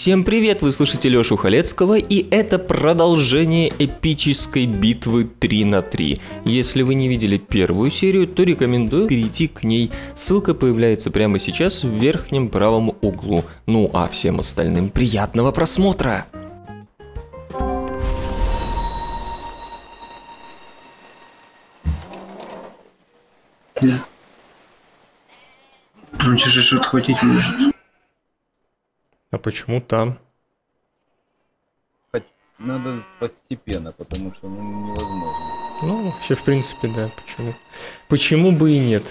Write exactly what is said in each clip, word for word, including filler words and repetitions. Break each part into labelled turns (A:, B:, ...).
A: Всем привет, вы слышите Лёшу Халецкого, и это продолжение эпической битвы три на три. Если вы не видели первую серию, то рекомендую перейти к ней. Ссылка появляется прямо сейчас в верхнем правом углу. Ну а всем остальным приятного просмотра!
B: Он же что-то хватить может.
C: А почему там?
D: Надо постепенно, потому что ну, невозможно.
C: Ну, вообще, в принципе, да. Почему? Почему бы и нет?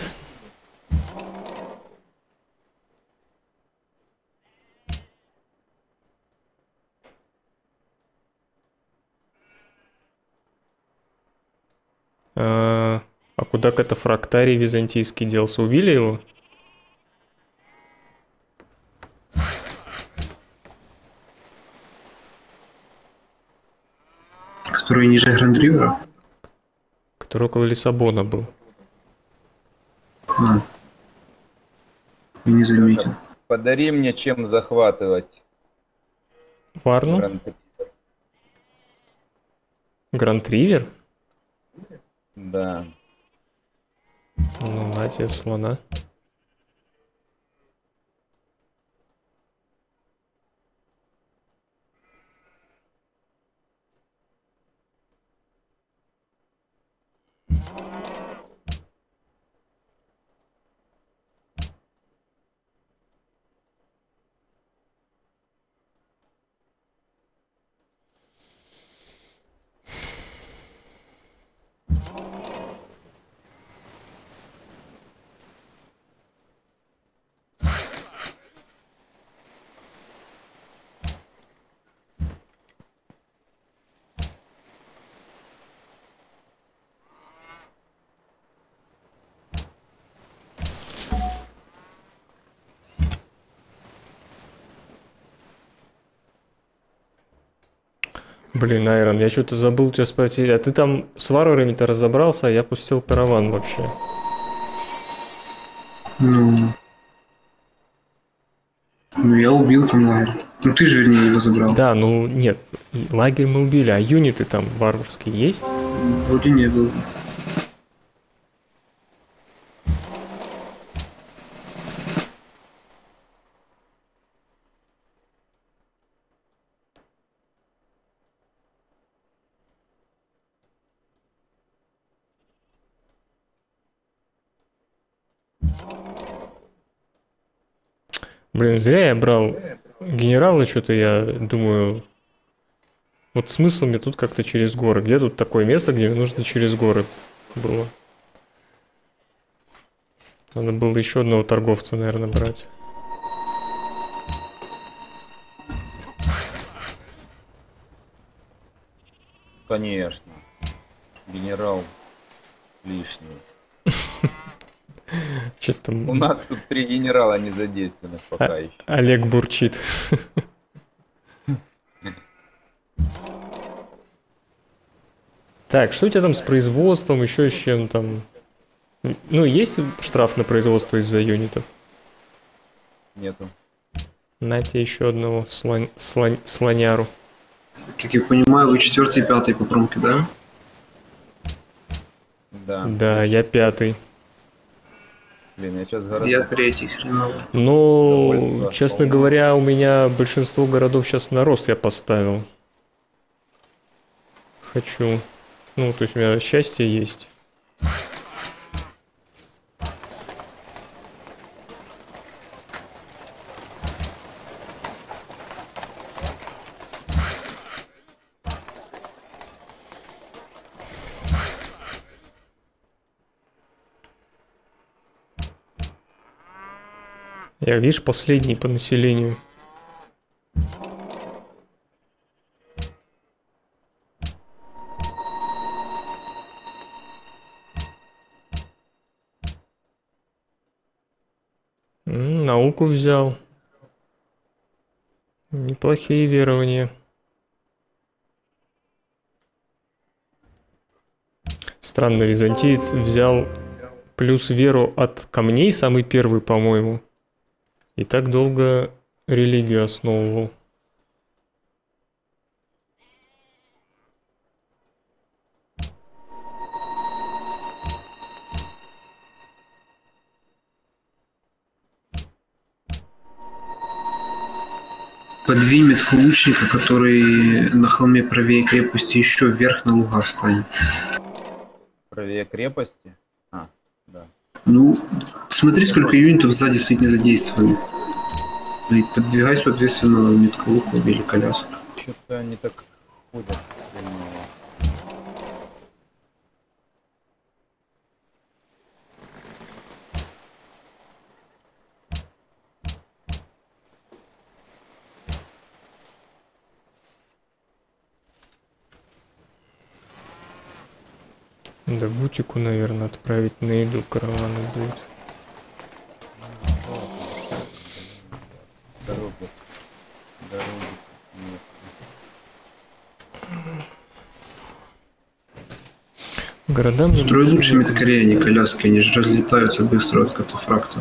C: А, а куда катафрактарий византийский делся? Убили его?
B: Который ниже Гранд-Ривера?
C: Который около Лиссабона был.
B: А. Не заметил.
D: Подари мне чем захватывать.
C: Варну?
D: Гранд-Ривер.
C: Гранд-Ривер?
D: Да.
C: Ну, на тебе слона. Блин, Айрон, я что-то забыл тебя спросить. А ты там с варварами-то разобрался, а я пустил караван вообще.
B: Ну... Ну, я убил там лагерь. Ну, ты же, вернее, его забрал.
C: Да, ну, нет, лагерь мы убили, а юниты там варварские есть?
B: Вроде не было.
C: Блин, зря я брал генерала, что-то я думаю... Вот смысл мне тут как-то через горы. Где тут такое место, где мне нужно через горы было? Надо было еще одного торговца, наверное, брать.
D: Конечно. Генерал лишний.
C: Что-то там...
D: У нас тут три генерала не задействованных пока
C: А-
D: еще.
C: Олег бурчит. Так, что у тебя там с производством, еще с чем там? Ну, есть штраф на производство из-за юнитов?
D: Нету.
C: На тебе еще одного слон... слон... слоняру.
B: Как я понимаю, вы четвертый и пятый по промке, да?
D: Да.
C: Да, я пятый.
D: Блин, я сейчас гораздо...
B: Я третий, хреново.
C: Ну,
D: Довольство,
C: честно
D: вполне.
C: говоря, у меня большинство городов сейчас на рост я поставил. Хочу. Ну, то есть у меня счастье есть. Я, видишь, последний по населению. М, науку взял. Неплохие верования. Странно, византиец взял плюс веру от камней, самый первый, по-моему. И так долго религию основывал.
B: Подвинь метку лучника, который на холме правее крепости, еще вверх на луга встань.
D: Правее крепости? А, да.
B: Ну, смотри, сколько юнитов сзади стоит не задействованных. Ну и подвигай, соответственно, метку лука или коляску.
D: Что-то они так ходят.
C: Да в Утику, наверное, отправить на еду караваны будет.
D: Дороги. Дороги. Нет.
C: Города мне
B: Строй
C: больше
B: лучше
C: не
B: меткорей, а не коляски, они же разлетаются быстро от катафракта.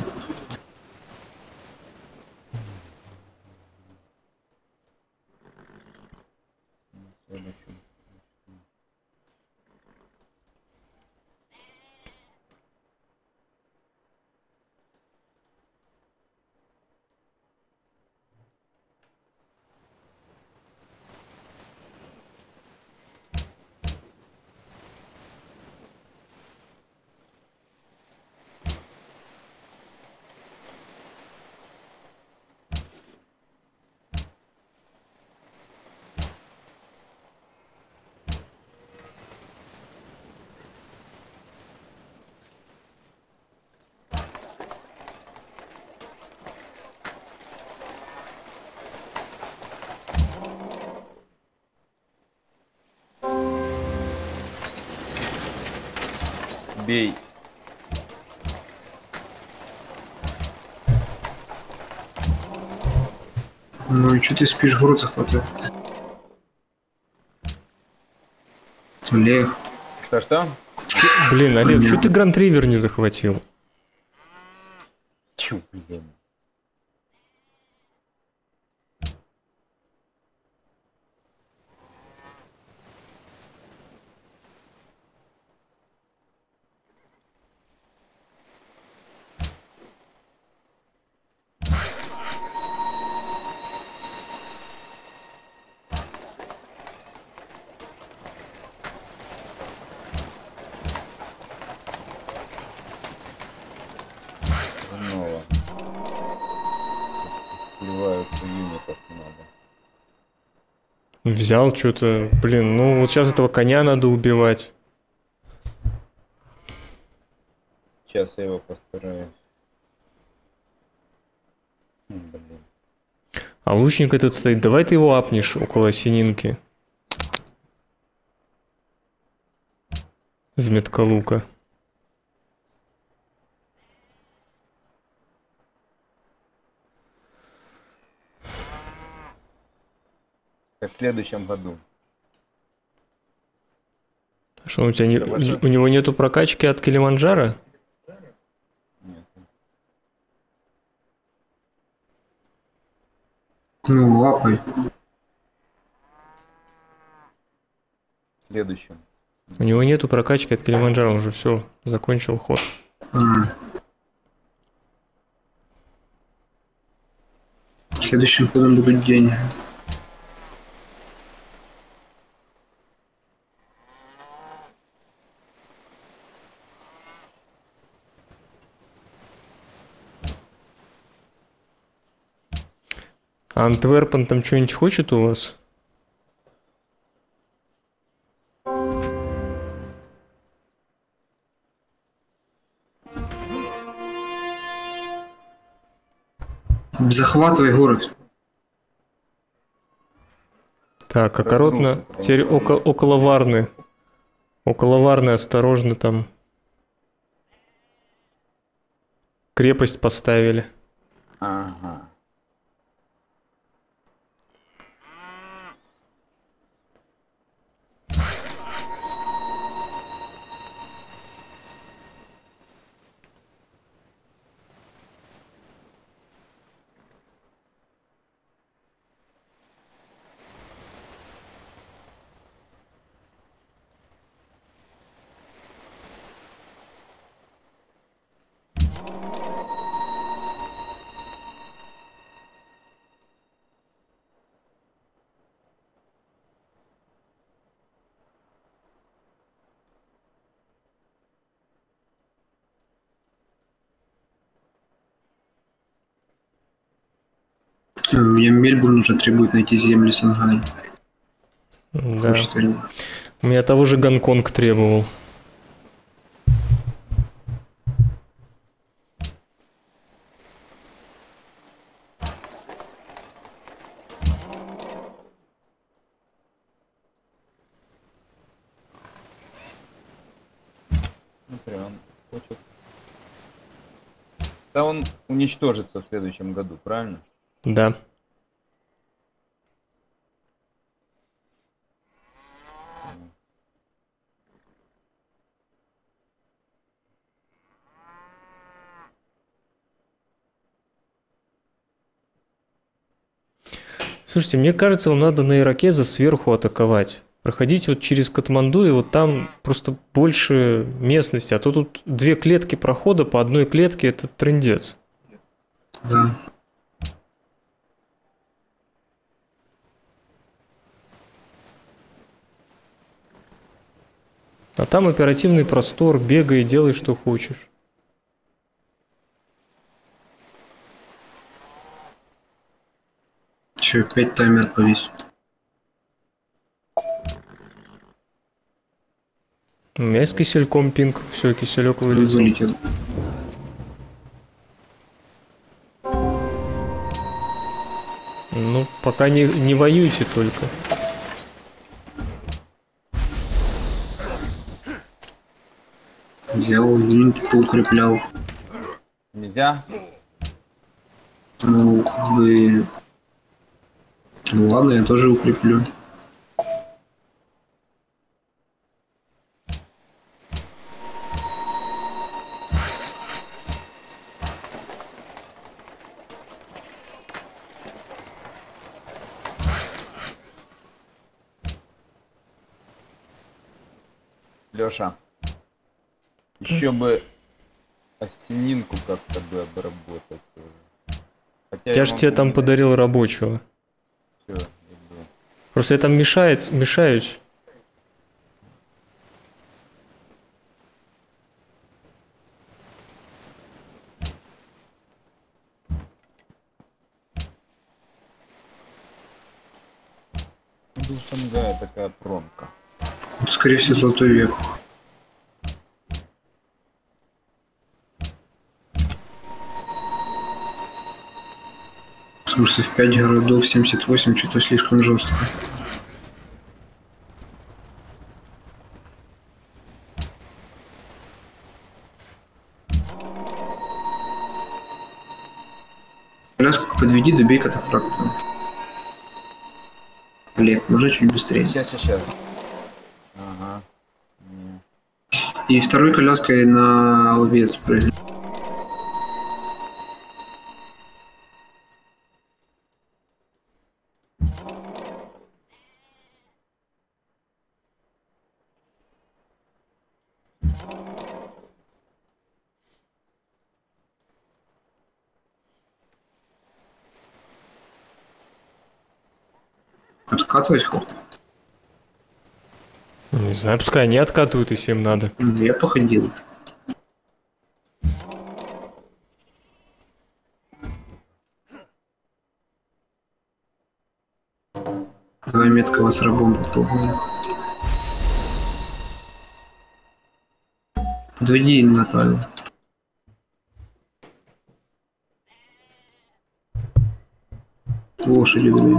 D: Бей.
B: Ну и что ты спишь, город захватывать? Олег.
D: Что-что?
C: Блин, Олег,
B: Понятно.
C: что ты Гранд Ривер не захватил?
D: Чу, блин. Снова. Сливаются юнитов надо.
C: Взял что-то, блин, ну вот сейчас этого коня надо убивать.
D: Сейчас я его постараюсь. М, Блин.
C: А лучник этот стоит, давай ты его апнешь около осенинки. В меткалука.
D: Как в следующем году.
C: Что у тебя не,
D: Хорошо.
C: у него нету прокачки от Килиманджаро?
D: Нет.
B: Ну, лапай.
D: В следующем.
C: У него нету прокачки от Килиманджаро, он уже все, закончил ход.
B: А. Следующим ходом будут деньги.
C: А Антверпен там что-нибудь хочет у вас?
B: Захватывай город.
C: Так, аккуратно. Теперь около, около Варны. Около Варны осторожно там. Крепость поставили.
D: Ага.
B: Мне Мельбурн уже требует найти земли Сангай.
C: Да. У меня того же Гонконг требовал.
D: Смотри, он хочет... Да он уничтожится в следующем году, правильно?
C: Да. Слушайте, мне кажется, вам надо на Иракеза сверху атаковать. Проходить вот через Катманду, и вот там просто больше местности. А то тут две клетки прохода, по одной клетке это трындец.
B: Да.
C: А там оперативный простор, бегай и делай, что хочешь.
B: Че, опять таймер повис.
C: У меня есть кисельком пинг, все, киселек вылетел.
B: Вылетел.
C: Ну, пока не, не воюйте только.
B: Взял юнит, поукреплял.
D: Нельзя?
B: Ну, как бы... Ну ладно, я тоже укреплю.
D: Лёша, еще бы остенинку как-то бы обработать. Хотя
C: Я ж тебе там подарил рабочего.
D: Все,
C: Просто я там мешает, мешаюсь.
D: был Шангая такая промка.
B: Это, скорее всего, золотой век. Потому что в пять городов семьдесят восемь что-то слишком жестко. Пляску подведи, добей катафракта. Олег, можно чуть быстрее.
D: Сейчас, сейчас, сейчас. Ага. Не.
B: И второй коляской на овец прыгни. Откатывать хоть?
C: Не знаю, пускай они откатывают, если им надо.
B: Я походил. Давай меткого с рабом попробуем. Подведи на тайл. Лошади две.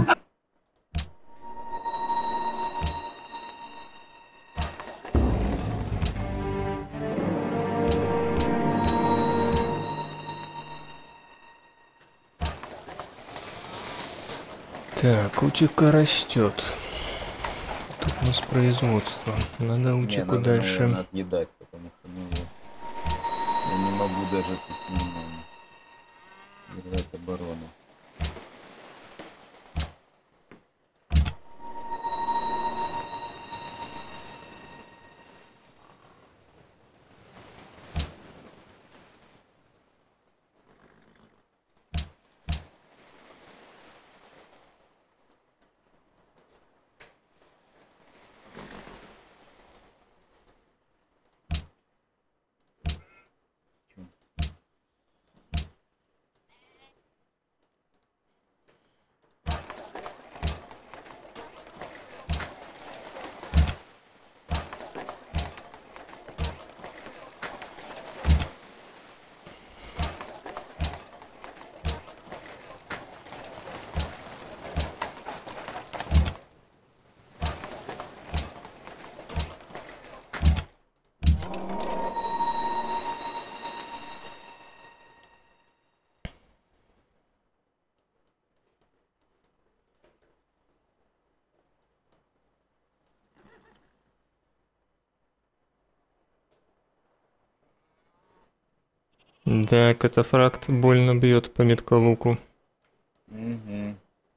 C: Так, утика растет. Тут у нас производство. Надо
D: Не,
C: утику
D: надо,
C: дальше.
D: наверное, отъедать, потому что ну, я не могу даже тут ну, держать оборону.
C: Да, катафракт больно бьет по меткалуку.
D: Угу.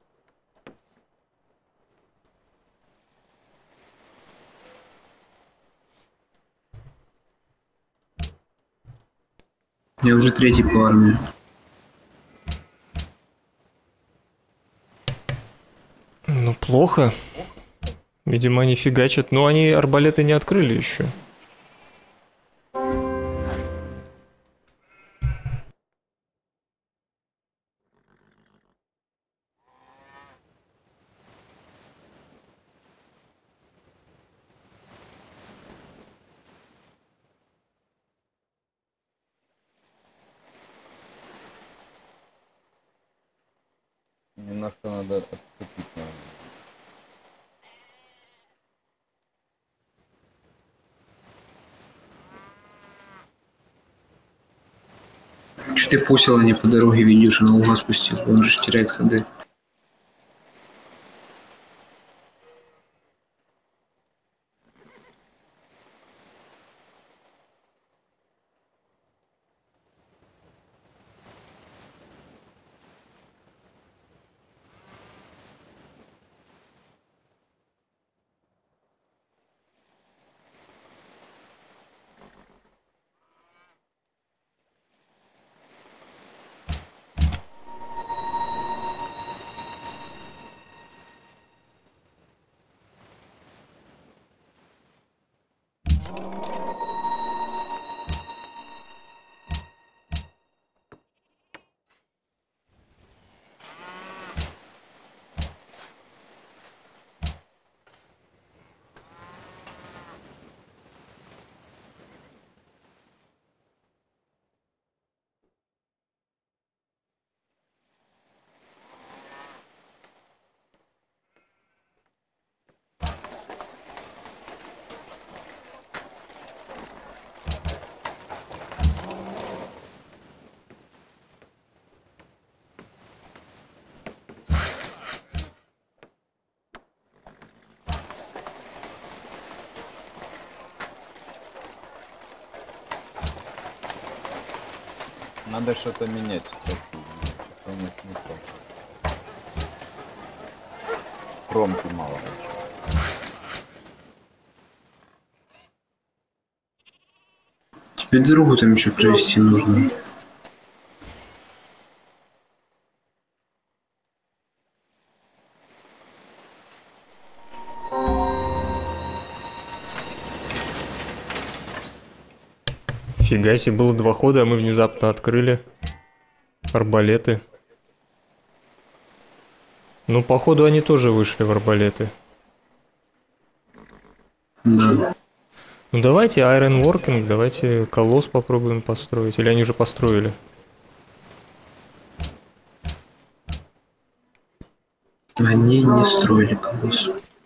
B: Я уже третий по армии.
C: Ну, плохо. Видимо, они фигачат. Но они арбалеты не открыли еще.
D: Немножко надо отступить, наверное.
B: Че ты посел, а не по дороге видишь, на угол спустил, он же теряет ходы.
D: Надо что-то менять. Что-то у них не то. Кромки мало.
B: Тебе дорогу там еще провести нужно.
C: Фига себе, было два хода, а мы внезапно открыли арбалеты. Ну, походу, они тоже вышли в арбалеты.
B: Да.
C: Ну, давайте Iron Working, давайте колосс попробуем построить. Или они уже построили?
B: Они не строили колосс.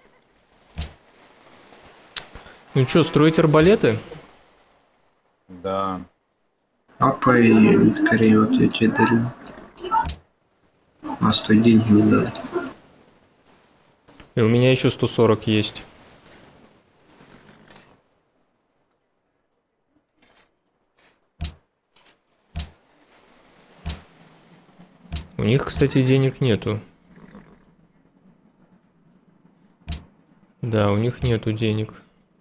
C: Ну что, строить арбалеты?
D: Да.
B: Апай, скорее, вот я тебе дарю. А, стой, деньги не дал.
C: И у меня еще сто сорок есть. У них, кстати, денег нету. Да, у них нету денег.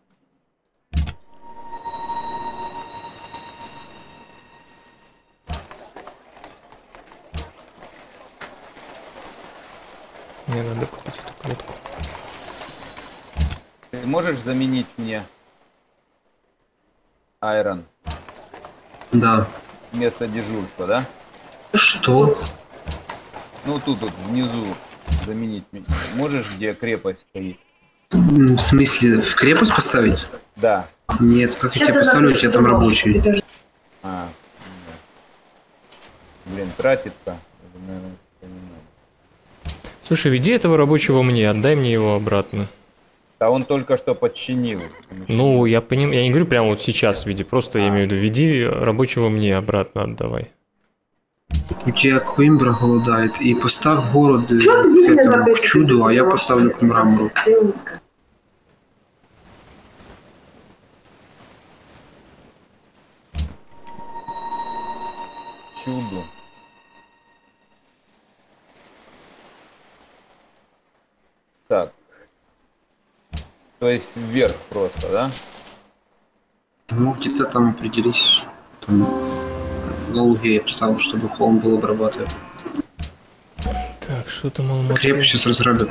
C: Мне надо купить эту клетку.
D: Ты можешь заменить мне Айрон
B: Да.
D: вместо дежурства, да?
B: Что?
D: Ну тут вот внизу заменить меня. Можешь, где крепость стоит?
B: В смысле, в крепость поставить?
D: Да.
B: Нет, как я тебе поставлю, у тебя там рабочий.
D: А, да. Блин, тратится. Это, наверное, не надо.
C: Слушай, веди этого рабочего мне, отдай мне его обратно.
D: Да он только что подчинил.
C: Ну, я понимаю, я не говорю прямо вот сейчас веди, просто я имею в виду, веди рабочего мне обратно отдавай.
B: У тебя Коимбра голодает, и поставь город к этому, к чуду, а я поставлю к мрамору.
D: чуду. Так. То есть вверх просто, да?
B: Ну, где-то там определись. Там, на луге я представил, чтобы холм был обрабатывать.
C: Так, что там Алматы?
B: Крепость сейчас разграбят.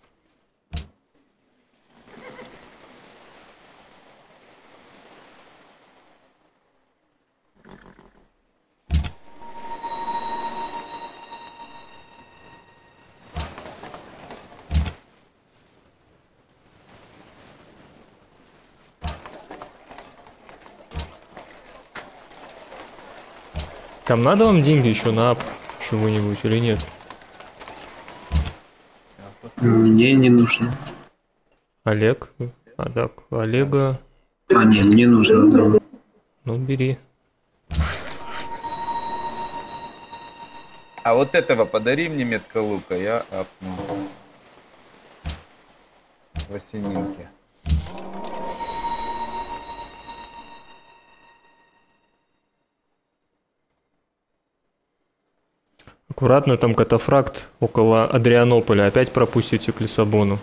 C: Там надо вам деньги еще на ап чего-нибудь или нет?
B: Мне не нужно.
C: Олег? А так, Олега...
B: А, не, мне нужно, да.
C: Ну, бери.
D: А вот этого подари мне метка лука, я апну. В осенинке.
C: Аккуратно, там катафракт около Адрианополя. Опять пропустите к Лиссабону.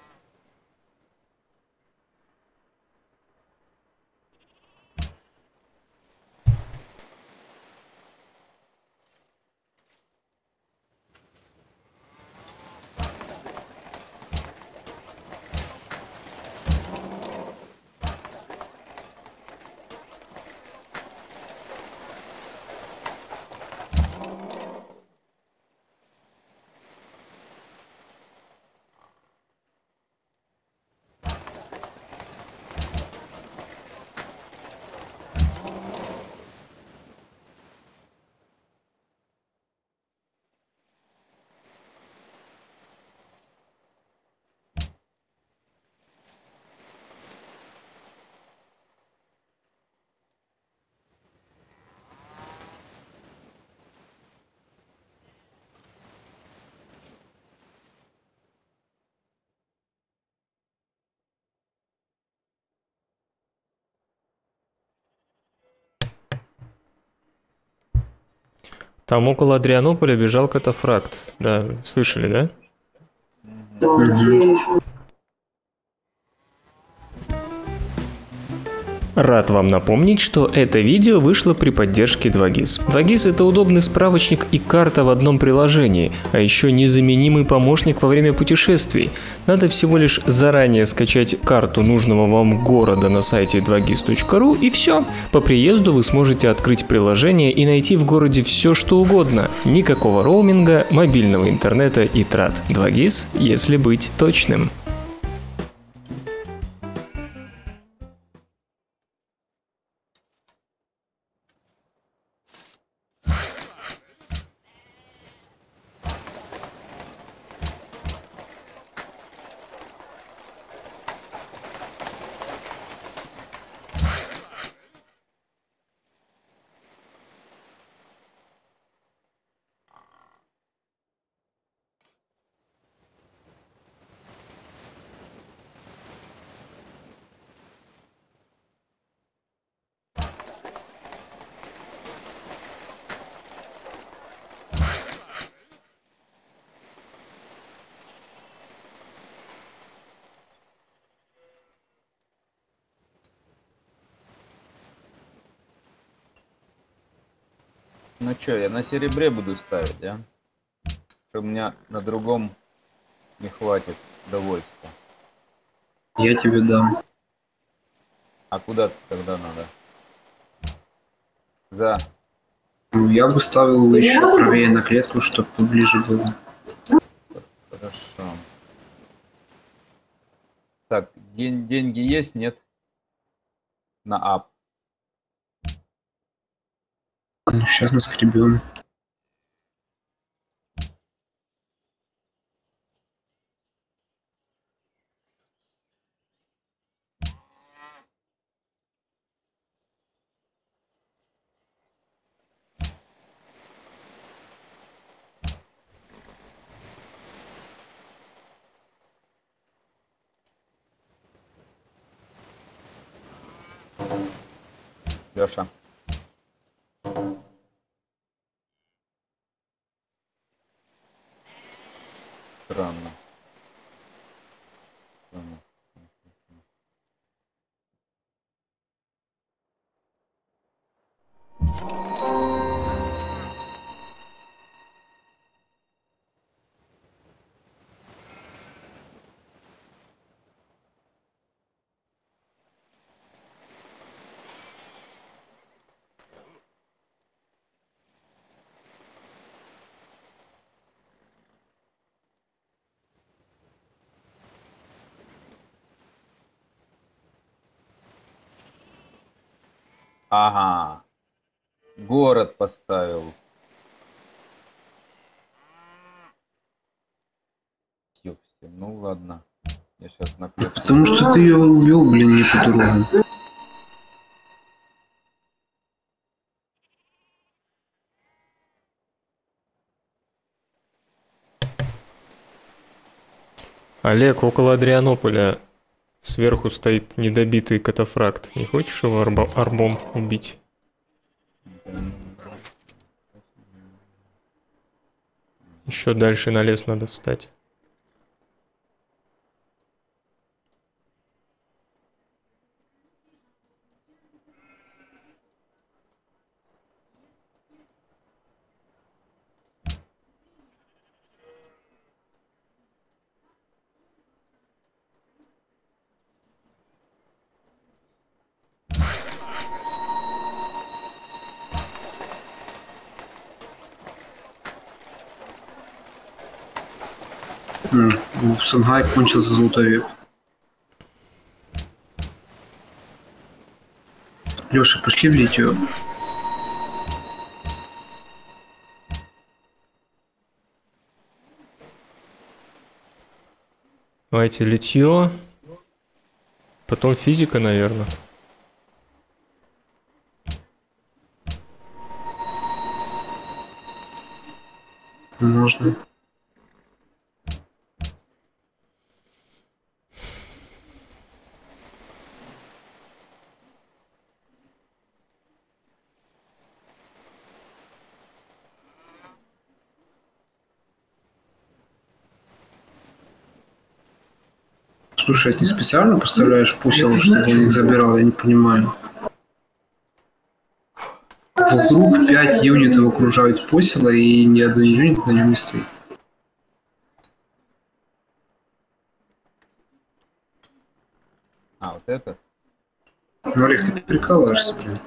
C: Там около Адрианополя бежал катафракт. Да, слышали, да?
B: Мгм.
A: Рад вам напомнить, что это видео вышло при поддержке два гис. два гис — это удобный справочник и карта в одном приложении, а еще незаменимый помощник во время путешествий. Надо всего лишь заранее скачать карту нужного вам города на сайте два гис точка ру и все. По приезду вы сможете открыть приложение и найти в городе все, что угодно. Никакого роуминга, мобильного интернета и трат. два гис, если быть точным.
D: Ну чё, я на серебре буду ставить, да? Что у меня на другом не хватит довольства.
B: Я тебе дам.
D: А куда тогда надо? За.
B: Ну, я бы ставил еще правее на клетку, чтобы поближе было.
D: Хорошо. Так, день, деньги есть, нет? На ап.
B: Ну, сейчас наскребем.
D: Лёша. Странно. Странно. Ага. Город поставил. Ёпсель, ну ладно. Я сейчас на клетку.
B: Потому что ты ее увел, блин, не по дорогам.
C: Олег, около Адрианополя сверху стоит недобитый катафракт. Не хочешь его арбо- арбом убить? Еще дальше на лес надо встать.
B: М, В Шанхае кончился золотой век. Леша, пошли в литию.
C: Давайте литье. Потом физика, наверное.
B: Можно. Слушай, а ты специально поставляешь пуселов, чтобы он их забирал? Я не понимаю. Вокруг пять юнитов окружают посела, и ни один юнит на нем не стоит.
D: А, вот это?
B: Ну, Олег, ты прикалываешься, блин.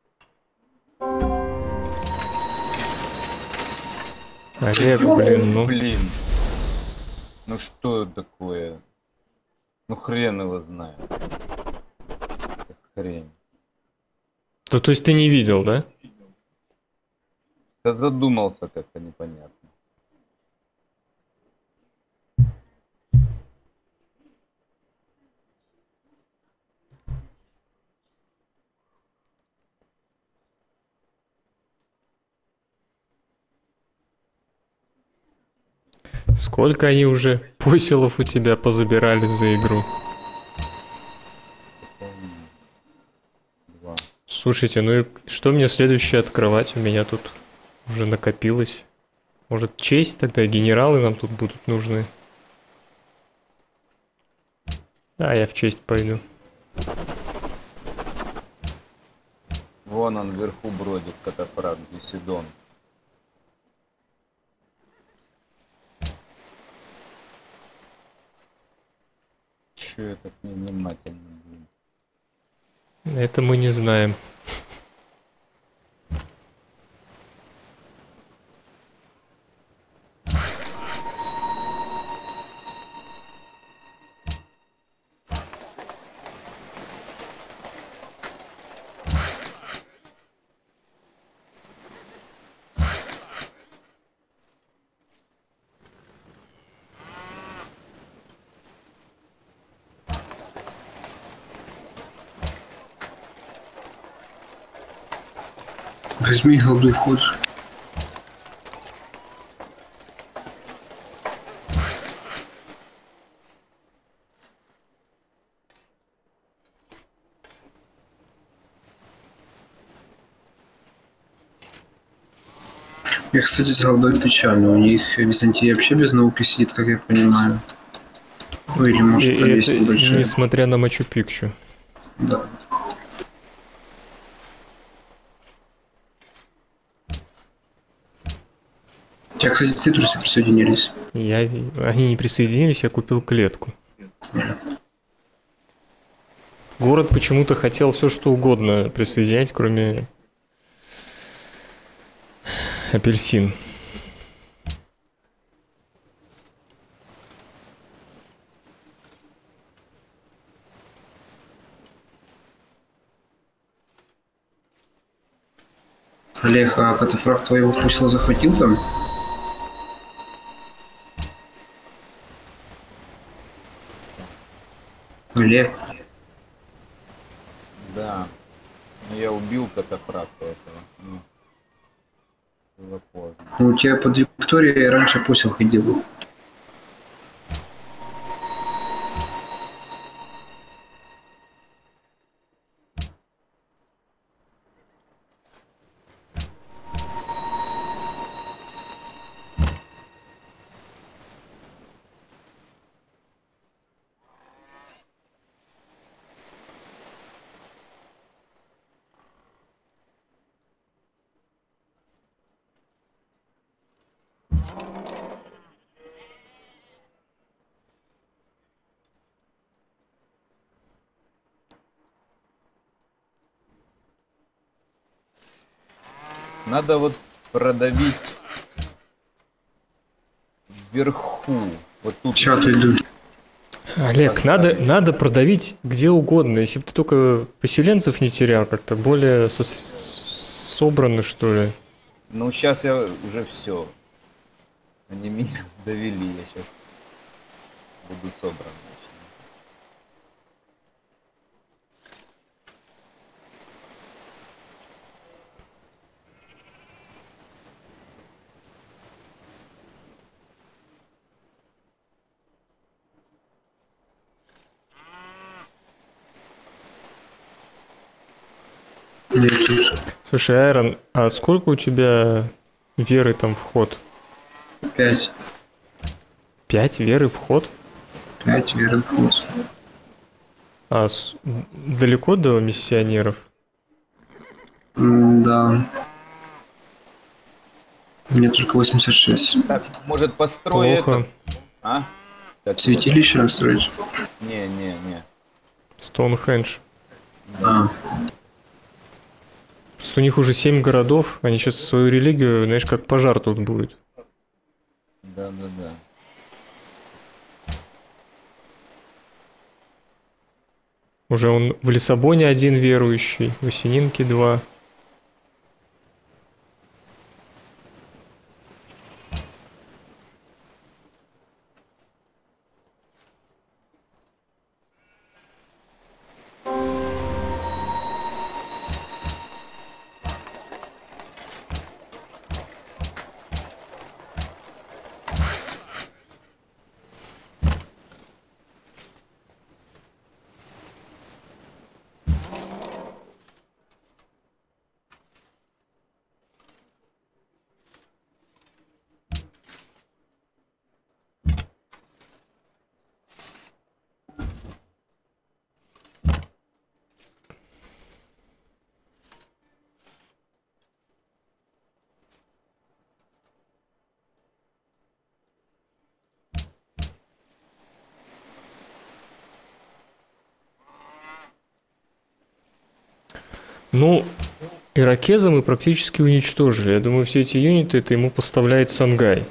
C: Олег, блин, ну.
D: Блин. Ну что это такое? Ну хрен его знает. Как хрень.
C: Ну, то есть ты не видел, да?
D: Да задумался как-то непонятно.
C: Сколько они уже поселов у тебя позабирали за игру?
D: Два.
C: Слушайте, ну и что мне следующее открывать? У меня тут уже накопилось. Может, честь тогда? Генералы нам тут будут нужны. А, я в честь пойду.
D: Вон он вверху бродит, катафракт Висидон. Че я так невнимательно, блин?
C: Это мы не знаем.
B: Возьми голду вход. Я, кстати, с голдой печально. У них Византия вообще без науки сидит, как я понимаю. Ну, или может
C: И
B: повесить
C: это
B: небольшое.
C: несмотря на Мачу-Пикчу.
B: Да. У тебя, кстати, цитрусы присоединились.
C: Я... Они не присоединились, я купил клетку. Город почему-то хотел все что угодно присоединять, кроме апельсин.
B: Олег, а катафракт твоего пусла захватил там? Олег,
D: Да. Ну, я убил катафракта этого. Ну, было поздно.
B: ну, у тебя под Викторией раньше посел ходил.
D: Надо вот продавить вверху. Вот тут.
B: Чат иду.
C: Олег, надо, надо продавить где угодно. Если бы ты только поселенцев не терял, как-то более со- собраны, что ли.
D: Ну, сейчас я уже все. Они меня довели, я сейчас буду собран.
B: Я тут.
C: Слушай, Айрон, а сколько у тебя веры там вход?
B: Пять.
C: Пять веры вход?
B: Пять веры плюс.
C: А с- далеко до миссионеров?
B: М, Да. Мне только восемьдесят шесть.
D: Так, может построить
C: Плохо.
D: это? А? Как
B: Святилище настроить?
D: это? Не, не, не.
C: Стоунхендж.
B: А,
C: Просто у них уже семь городов, они сейчас свою религию, знаешь, как пожар тут будет.
D: Да, да, да.
C: Уже он в Лиссабоне один верующий, в Осенинке два. Ну, иракеза мы практически уничтожили. Я думаю, все эти юниты это ему поставляет Сангай.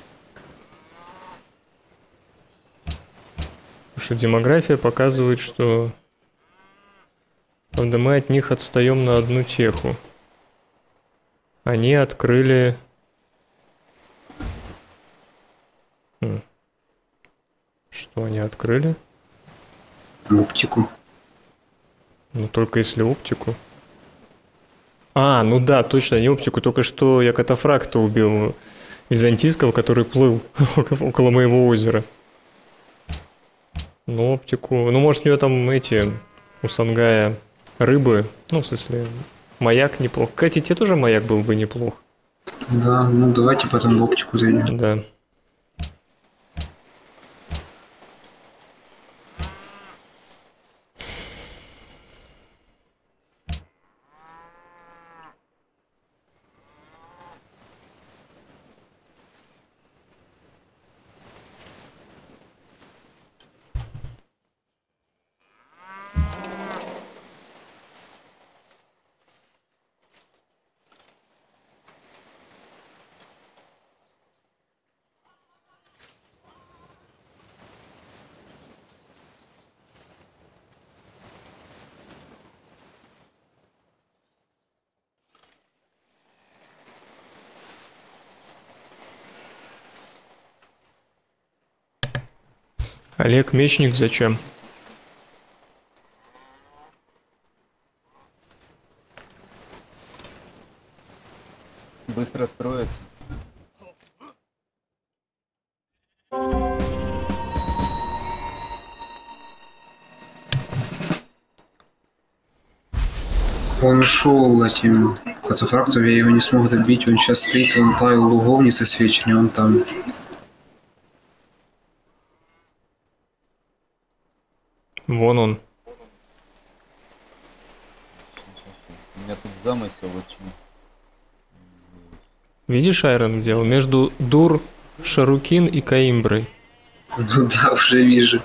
C: Потому что демография показывает, что правда, мы от них отстаем на одну теху. Они открыли... Хм. Что они открыли?
B: оптику.
C: Ну, только если оптику. А, ну да, точно, не оптику. Только что я катафракта убил византийского, который плыл около моего озера. Ну, оптику... Ну, может, у нее там эти... У Сангая рыбы. Ну, в смысле, маяк неплох. Кстати, тебе тоже маяк был бы неплох.
B: Да, ну давайте потом в оптику зайдем.
C: Да. Олег Мечник зачем?
D: Быстро строится.
B: Он ушел этим катафрактом, я его не смог добить. Он сейчас стоит, он плавил луговницы свечения, он там.
C: Вон он.
D: У меня тут замысел очень.
C: Видишь, Айрон, где он? Между Дур, Шарукин и Каимброй.
B: Ну да, уже вижу.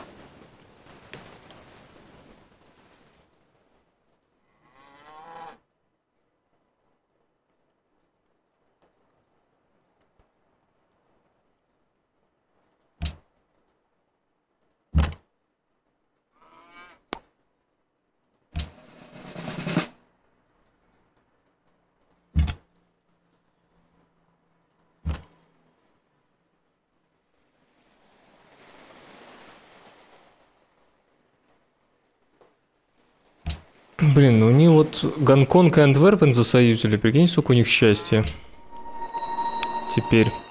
C: Блин, ну у них вот Гонконг и Антверпен засоюзили. Прикинь, сука, у них счастье. Теперь.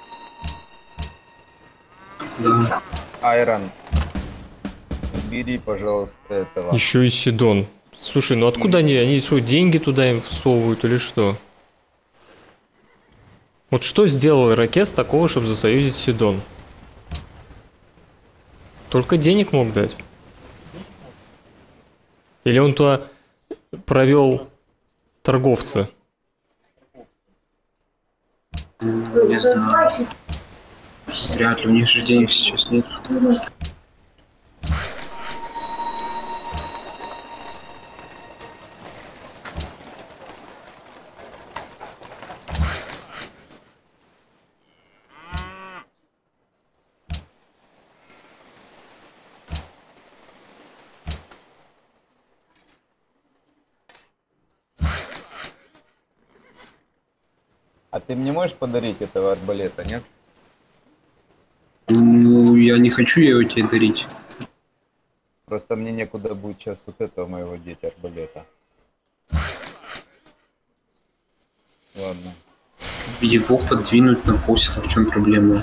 B: Да.
D: Айрон, бери, пожалуйста, этого.
C: Еще и Сидон. Слушай, ну откуда они? Они что, деньги туда им всовывают или что? Вот что сделал Иракез такого, чтобы засоюзить Сидон? Только денег мог дать. Или он туда провел торговца?
B: Не знаю. Вряд ли, у них же денег сейчас нет.
D: А ты мне можешь подарить этого арбалета, нет?
B: Ну, я не хочу его тебе дарить.
D: Просто мне некуда будет сейчас вот этого моего деть арбалета. Ладно.
B: Его подвинуть на посох, в чем проблема?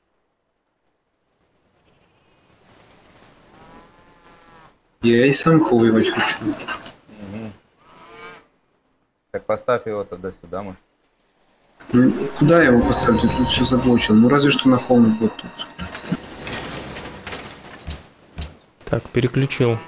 B: Я и сам воевать хочу.
D: Угу. Так поставь его тогда сюда, может.
B: Ну, куда я его поставлю? Ты тут все заблочил. Ну, разве что на холм вот тут.
C: Так, переключил.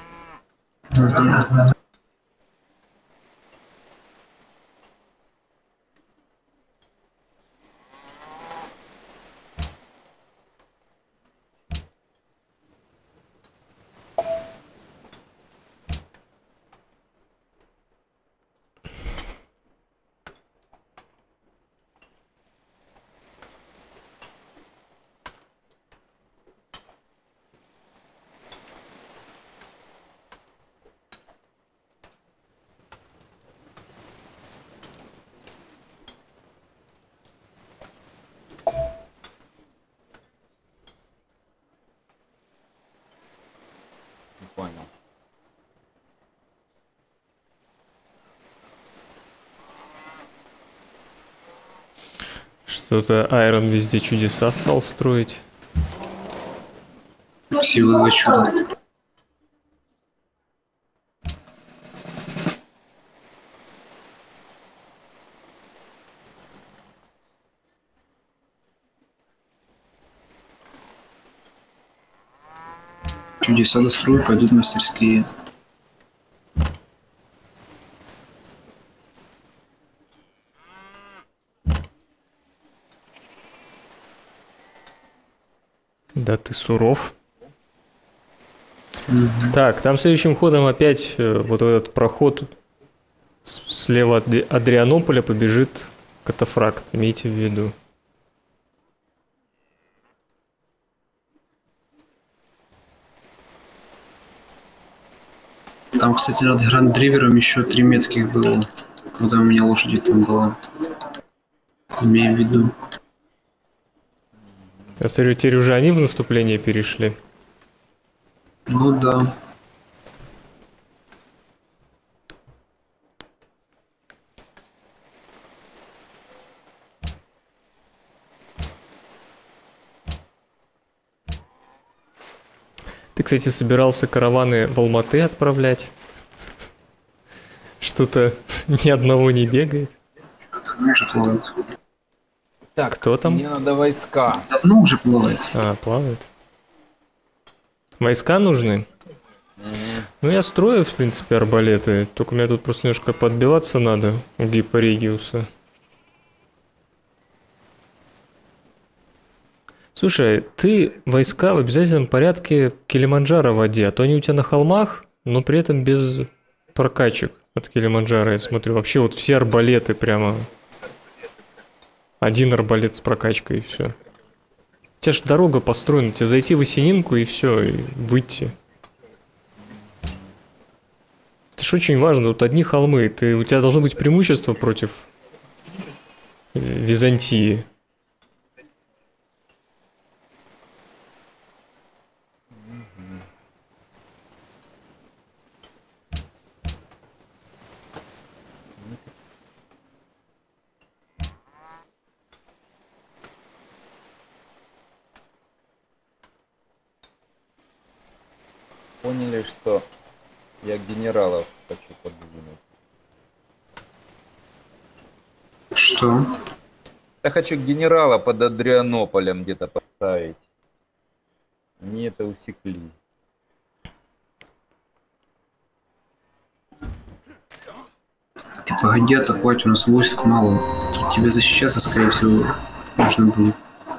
D: Не понял.
C: Что-то Айрон везде чудеса стал строить.
B: Всего два чуда. чудеса дострою, пойдут мастерские.
C: Да ты суров.
B: Мгм.
C: Так, там следующим ходом опять э, вот этот проход с- слева от Ди- Адрианополя побежит катафракт, имейте в виду.
B: Там, кстати, над Гранд-Ривером еще три метких было, когда у меня лошади там была. Имею в виду.
C: Я смотрю, теперь уже они в наступление перешли.
B: Ну да.
C: Ты, кстати, собирался караваны в Алматы отправлять? Что-то ни одного не бегает.
B: Давно уже плавает.
D: Так,
C: Кто там?
D: мне надо войска.
B: Давно уже плавает.
C: А, плавает. Войска нужны? Ну, я строю, в принципе, арбалеты. Только мне тут просто немножко подбиваться надо у Гиппорегиуса. Слушай, ты войска в обязательном порядке Килиманджаро води, а то они у тебя на холмах, но при этом без прокачек от Килиманджаро, я смотрю. Вообще вот все арбалеты прямо... Один арбалет с прокачкой и все. У тебя же дорога построена, тебе зайти в Осенинку и все, и выйти. Это ж очень важно, вот одни холмы, ты, у тебя должно быть преимущество против э, Византии.
D: Поняли, что я генералов хочу подвинуть.
B: Что?
D: Я хочу генерала под Адрианополем где-то поставить. Они это усекли.
B: Ты погоди атаковать, у нас войск мало. Тут тебе защищаться, скорее всего, нужно будет.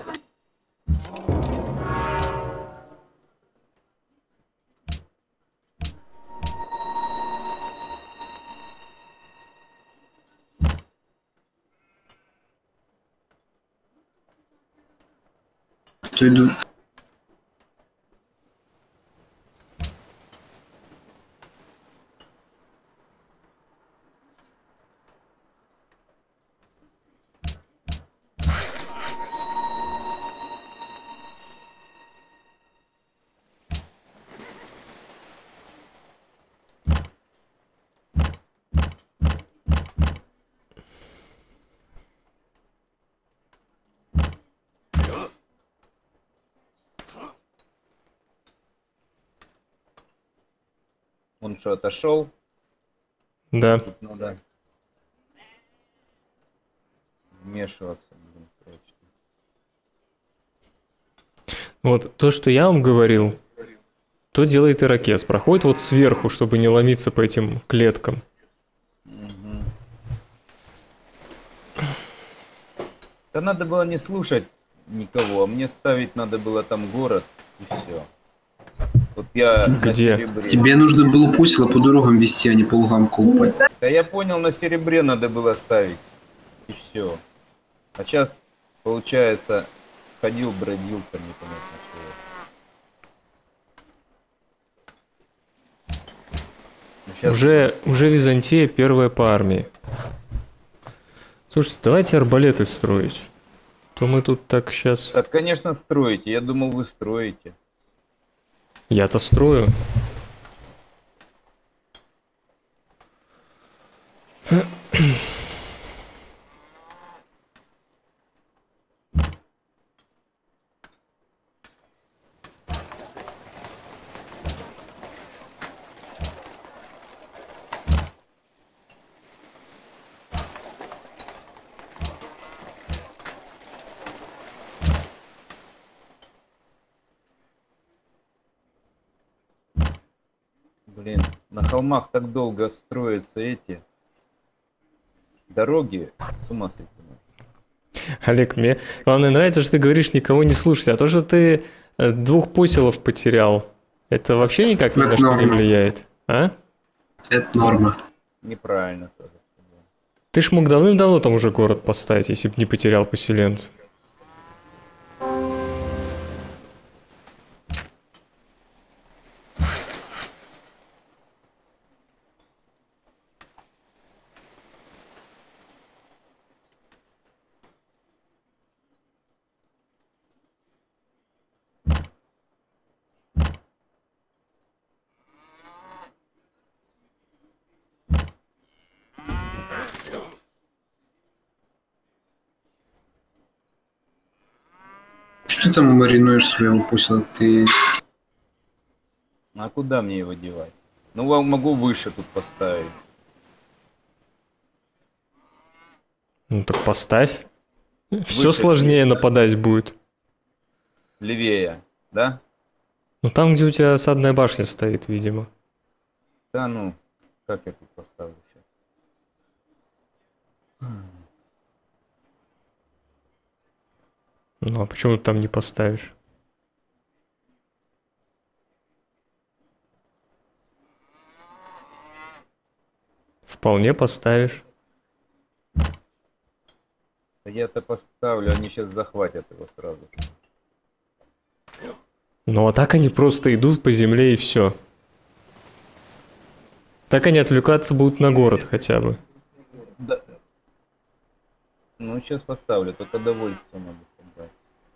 B: То идут.
D: Он что, отошел?
C: Да.
D: Тут надо вмешиваться. блин, короче.
C: Вот то, что я вам говорил, то делает Иракез. Проходит вот сверху, чтобы не ломиться по этим клеткам.
D: Мгм. Да надо было не слушать никого, а мне ставить надо было там город и все. Вот я на
C: Где?
D: серебре.
B: Тебе нужно было посела по дорогам вести, а не по лугам колупать.
D: Да я понял, на серебре надо было ставить. И все. А сейчас, получается, ходил, бродил, там непонятно чего. Ну, щас-
C: Уже, уже Византия первая по армии. Слушайте, давайте арбалеты строить. То мы тут так сейчас...
D: Так, конечно, строите. Я думал, вы строите.
C: Я-то строю.
D: Блин, на холмах так долго строятся эти дороги, с ума сойти.
C: Олег, мне главное нравится, что ты говоришь никого не слушать, а то, что ты э, двух поселов потерял, это вообще никак ни
B: Это
C: на что не
B: норма.
C: влияет, а?
B: Это норма.
D: Неправильно тоже.
C: Ты ж мог давным-давно там уже город поставить, если бы не потерял поселенцев.
B: Что ты там маринуешь своего посела? Ты
D: А куда мне его девать? Ну, я могу выше тут поставить.
C: Ну так поставь. Все
D: Выше
C: сложнее
D: левее.
C: нападать будет.
D: Левее, да?
C: Ну там, где у тебя осадная башня стоит, видимо.
D: Да ну, как я тут поставлю сейчас?
C: Ну а почему ты там не поставишь? Вполне поставишь.
D: Да я-то поставлю, они сейчас захватят его сразу.
C: Ну а так они просто идут по земле и все. Так они отвлекаться будут на город хотя бы.
D: Да. Ну, сейчас поставлю, только довольствие надо собрать.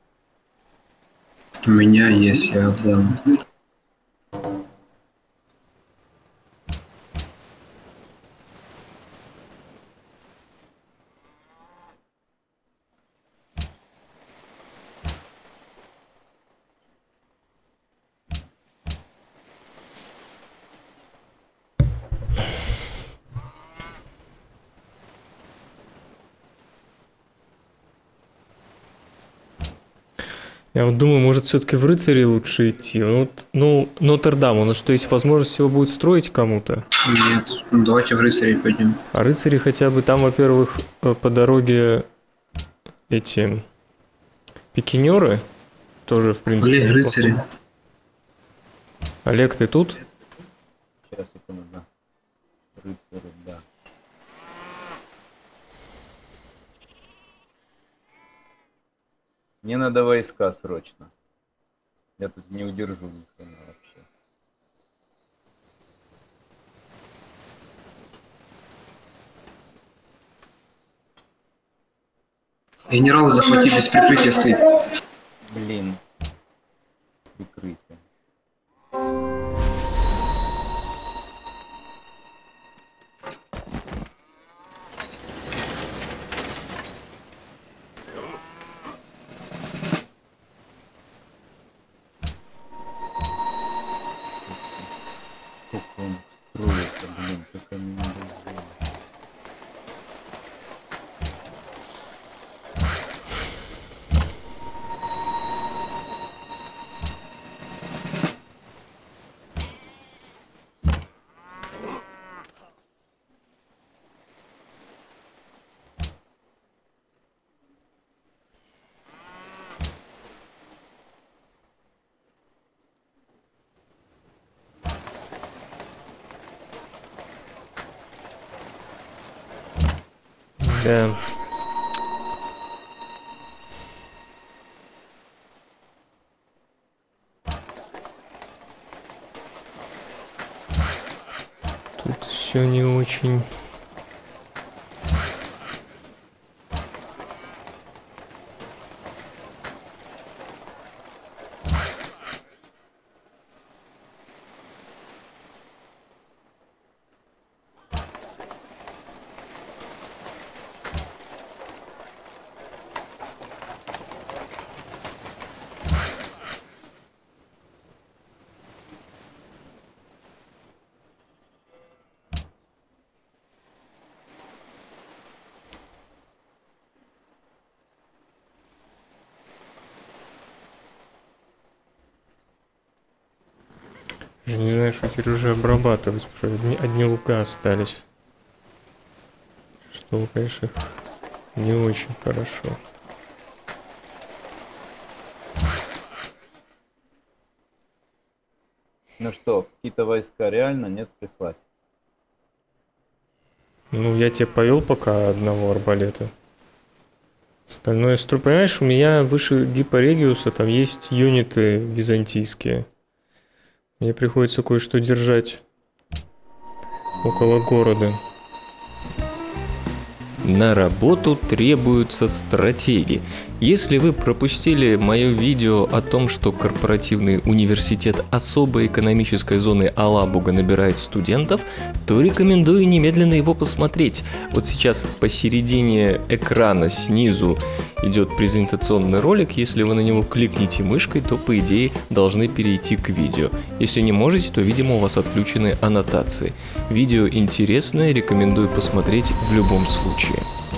B: у меня есть, я отдам.
C: Я вот думаю, может, все-таки в рыцари лучше идти. Ну, вот, ну, Нотр-Дам, у нас что, есть возможность его будет строить кому-то?
B: Нет, ну давайте в рыцарей пойдем.
C: А рыцари хотя бы там, во-первых, э, по дороге эти пикинеры тоже, в принципе,
B: Блин,
C: неплохо.
B: рыцари.
C: Олег, ты тут?
D: Сейчас, секунду, да. Рыцари, да. Мне надо войска срочно. Я тут не удержу ни хрена вообще.
B: Генералы захватили, без прикрытия стоит.
D: Блин. Прикрытие. Сколько он строится, блин, как они не должны.
C: Да. Тут все не очень. Я не знаю, что теперь уже обрабатывать, потому что одни, одни лука остались. Что, конечно, не очень хорошо.
D: Ну что, какие-то войска реально нет прислать?
C: Ну, я тебе повел пока одного арбалета. Остальное стру... Понимаешь, у меня выше Гиппорегиуса там есть юниты византийские. Мне приходится кое-что держать около города.
A: На работу требуются стратеги. Если вы пропустили мое видео о том, что корпоративный университет особой экономической зоны Алабуга набирает студентов, то рекомендую немедленно его посмотреть. Вот сейчас посередине экрана снизу идет презентационный ролик. Если вы на него кликните мышкой, то по идее должны перейти к видео. Если не можете, то видимо у вас отключены аннотации. Видео интересное, рекомендую посмотреть в любом случае.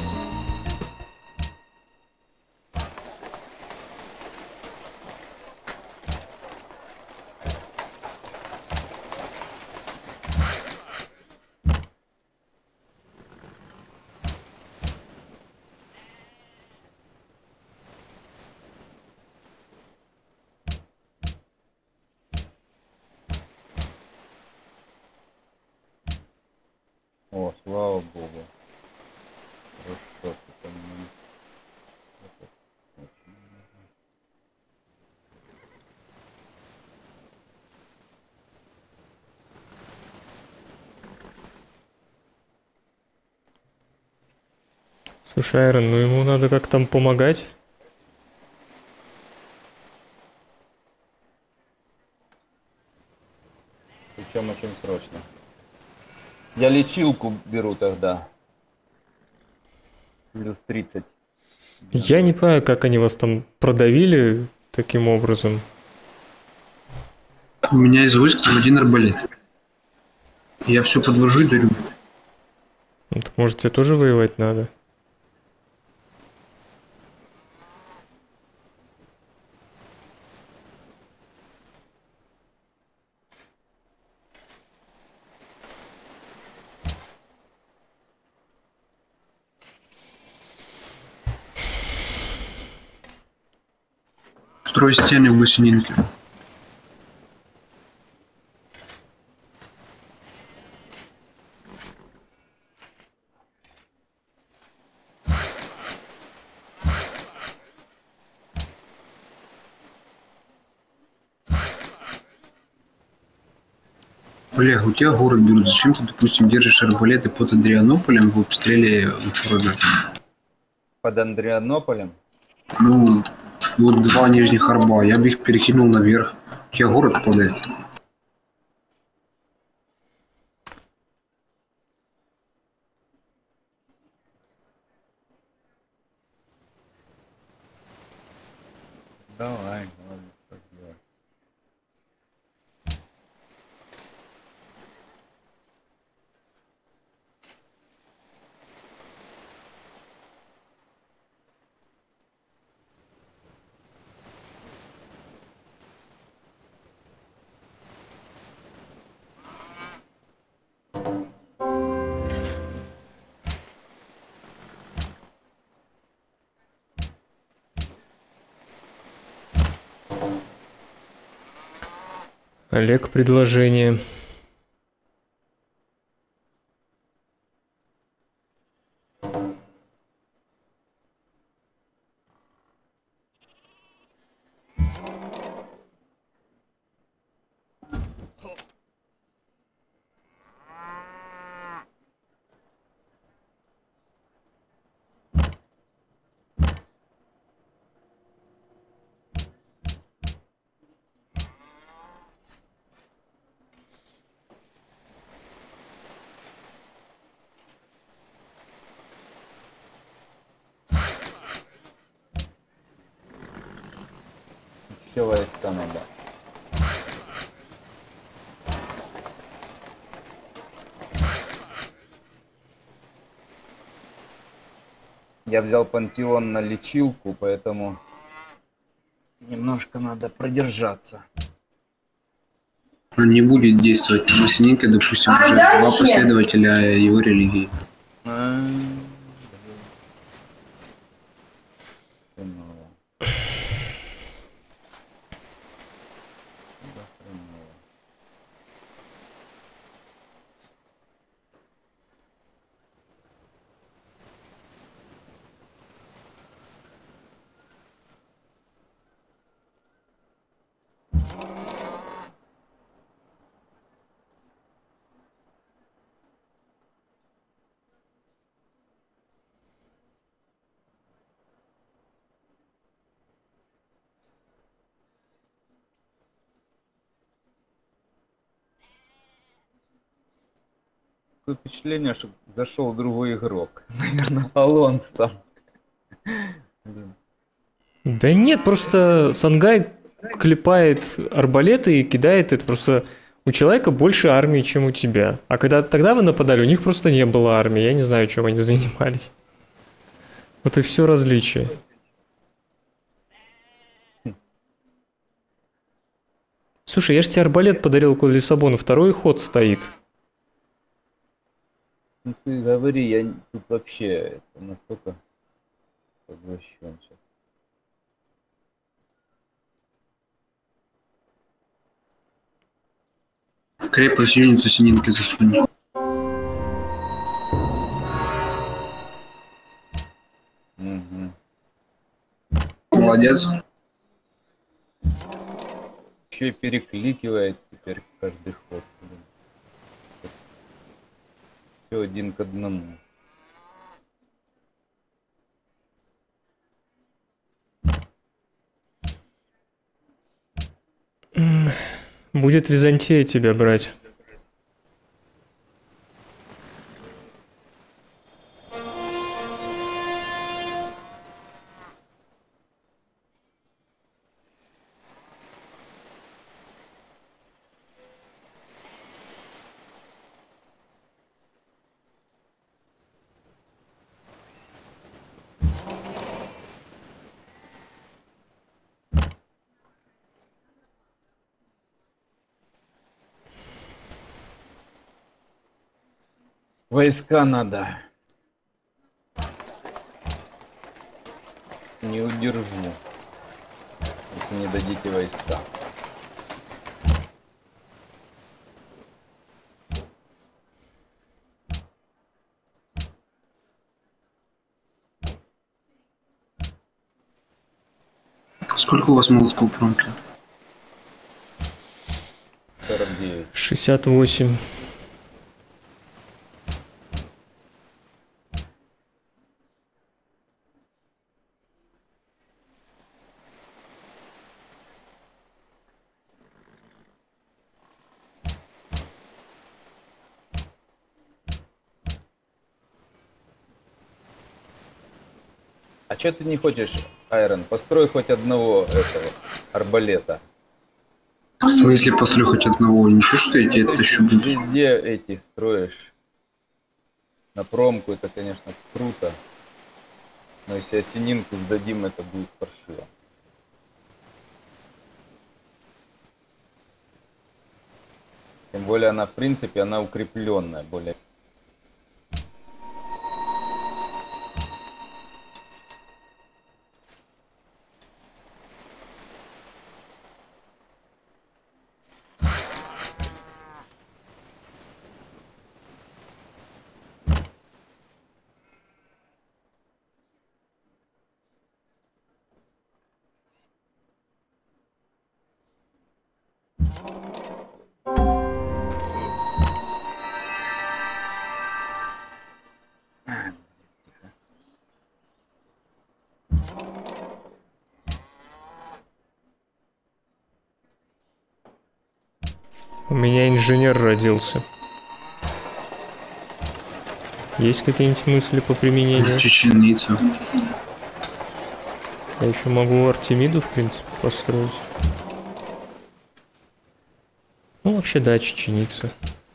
D: О, слава богу. Хорошо, это мне... это очень нужно.
C: Слушай, Айрон, ну ему надо как там помогать.
D: Причем очень срочно. Я лечилку беру тогда. Плюс тридцать.
C: Я не понимаю, как они вас там продавили таким образом.
B: У меня из войск там один арбалет. Я все подвожу и дарю.
C: Ну, так может тебе тоже воевать надо?
B: Строй стены в гусенинке. Бля, у тебя город берут. Зачем ты, допустим, держишь арбалеты под Адрианополем в обстреле города?
D: Под Андрианополем?
B: Ну, вот два нижних арба. Я бы их перекинул наверх. У тебя город падает.
D: Давай, ладно, так делать.
C: Олег, предложение.
D: Еще войска надо. Я взял пантеон на лечилку, поэтому немножко надо продержаться.
B: Он не будет действовать на Сининке, допустим,
E: А
B: уже
E: дальше?
B: два последователя его религии.
D: А, хреново. Да, хреново. Такое впечатление, что зашел другой игрок. Наверное, Алонс там. Блин.
C: Да нет, просто Сангай клепает арбалеты и кидает это. Просто у человека больше армии, чем у тебя. А когда тогда вы нападали, у них просто не было армии. Я не знаю, чем они занимались. Вот и все различие. Слушай, я же тебе арбалет подарил около Лиссабона. Второй ход стоит.
D: Ну ты говори, я тут вообще это настолько поглощен сейчас.
B: Крепость юницу Сининки засунь.
D: Угу.
B: Молодец.
D: Еще и перекликивает теперь каждый ход. Все один к одному.
C: Будет Византия тебя брать.
D: Войска надо. Не удержу, если не дадите войска.
B: Сколько у вас молотков промки?
D: сорок девять.
C: шестьдесят восемь.
D: А чё ты не хочешь, Айрон? Построй хоть одного этого арбалета.
B: В смысле построй хоть одного? Ничего, что я тебе это еще буду.
D: Везде эти строишь. На промку это, конечно, круто. Но если осенинку сдадим, это будет паршиво. Тем более она, в принципе, она укрепленная более.
C: У меня инженер родился. Есть какие-нибудь мысли по применению?
B: Чеченица.
C: Я еще могу Артемиду, в принципе, построить. Ну, вообще, да, чеченица.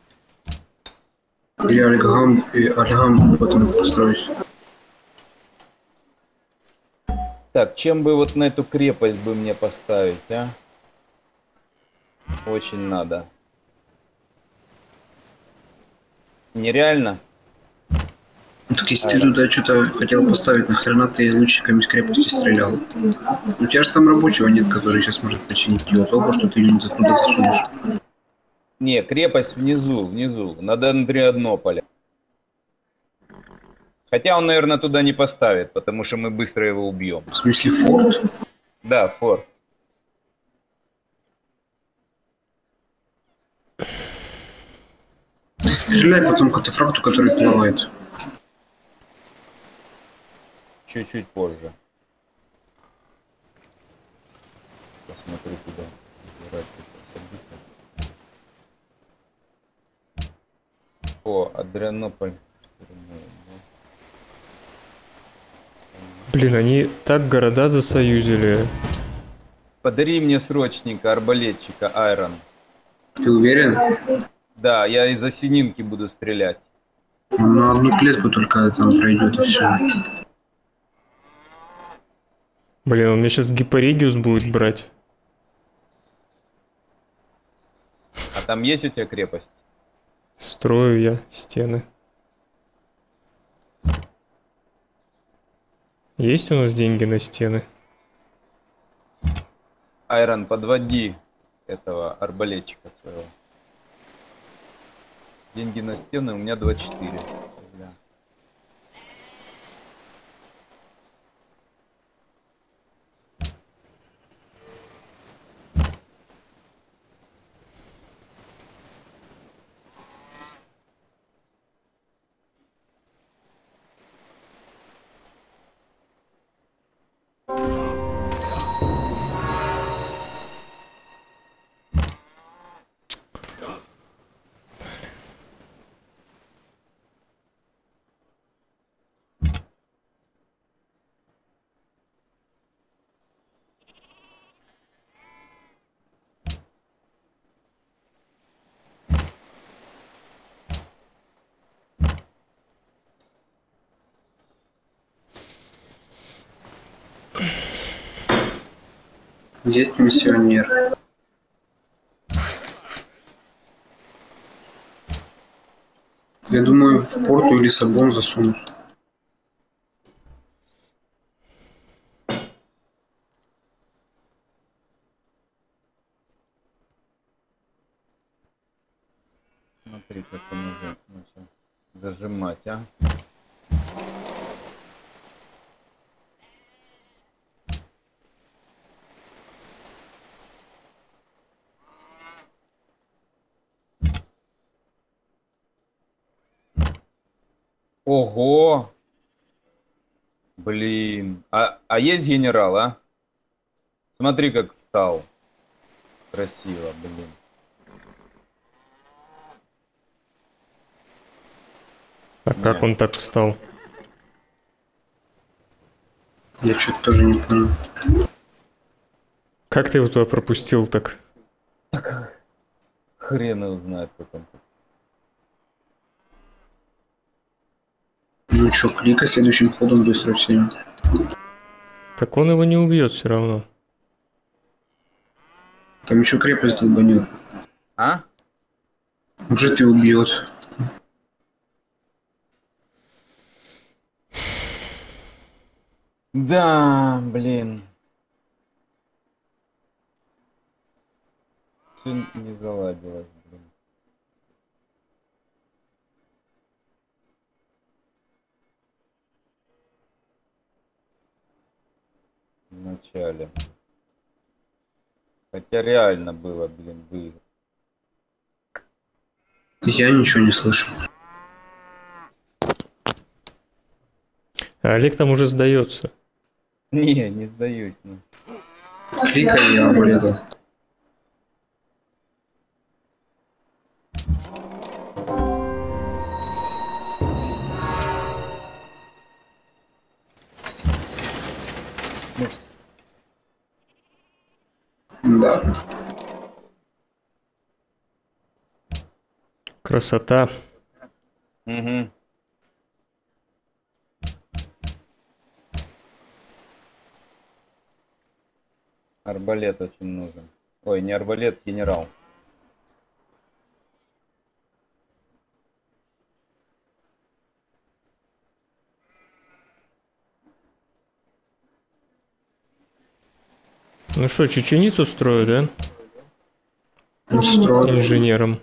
B: Или Альгам, и Альгам потом построить.
D: Так, чем бы вот на эту крепость бы мне поставить, а? Очень надо. нереально.
B: Ну, так если ты туда что-то хотел поставить, нахрена ты лучниками с крепости стрелял? У тебя же там рабочего нет, который сейчас может починить ее, только что ты ее туда засунешь.
D: Не, крепость внизу, внизу. Надо внутри одно поле. Хотя он, наверное, туда не поставит, потому что мы быстро его убьем.
B: В смысле форт?
D: Да, форт.
B: Ты стреляй потом катафракту, который плавает.
D: Чуть-чуть позже. Посмотрю куда. О, Адрианополь.
C: Блин, они так города засоюзили.
D: Подари мне срочника, арбалетчика, Айрон.
B: Ты уверен?
D: Да, я из осенинки буду стрелять.
B: Он на одну клетку только там пройдет и все.
C: Блин, он мне сейчас Гипорегиус будет брать.
D: А там есть у тебя крепость?
C: Строю я стены. Есть у нас деньги на стены?
D: Айрон, подводи этого арбалетчика своего. Деньги на стены у меня двадцать четыре. Да.
B: Есть миссионер. Я думаю, в Порту или Лиссабон засунут.
D: Смотри, как он уже начал зажимать, а. Ого! Блин. А, а есть генерал, а? Смотри, как встал. Красиво, блин.
C: А как
D: Нет.
C: он так встал?
B: Я что-то тоже не понял.
C: Как ты его туда пропустил так?
D: Хрен его знает, как он.
B: Ну что, клика следующим ходом быстро все.
C: Так он его не убьет все равно.
B: Там еще крепость долбанет.
D: А?
B: Уже ты убьет.
D: Да, блин. Все не заладилось, блин. В начале. Хотя реально было, блин, выиграть.
B: Я ничего не слышу.
C: А Олег там уже сдается.
D: Не, не сдаюсь, ну.
B: Кликай я амулета. Да.
C: Красота.
D: Угу. Арбалет очень нужен. Ой, не арбалет, генерал.
C: Ну что, чеченицу строю, да?
B: Строй.
C: Инженером.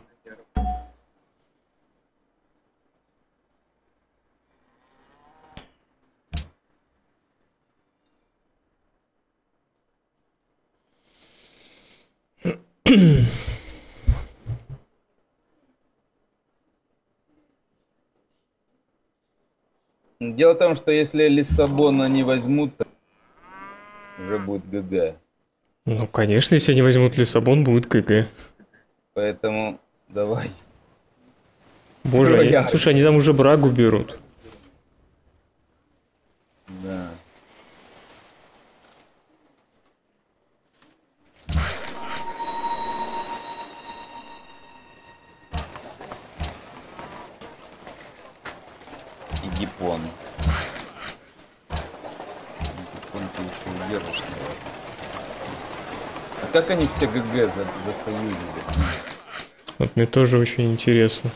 D: Дело в том, что если Лиссабона не возьмут, то уже будет ГГ.
C: Ну, конечно, если они возьмут Лиссабон, будет КГ.
D: Поэтому давай.
C: Боже, они-
D: Рояль.
C: слушай, они там уже Брагу берут.
D: Да. И Гиппон. Гиппон ты еще удержишь, наверное. А как они все ГГ за, за союзника?
C: Вот мне тоже очень интересно.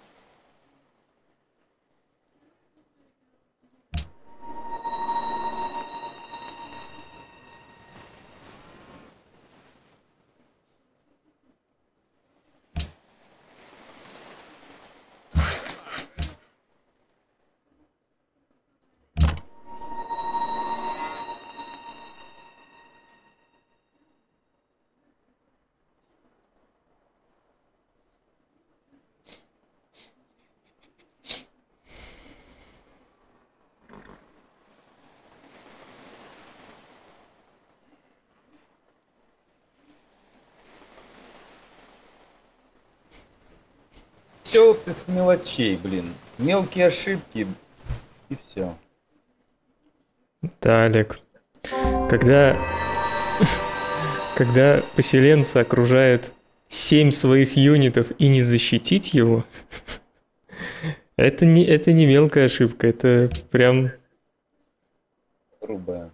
D: Все вот из мелочей, блин. Мелкие ошибки и все.
C: Да, Олег. Когда, когда поселенца окружает семь своих юнитов и не защитить его, это не, это не мелкая ошибка, это прям...
D: Грубая.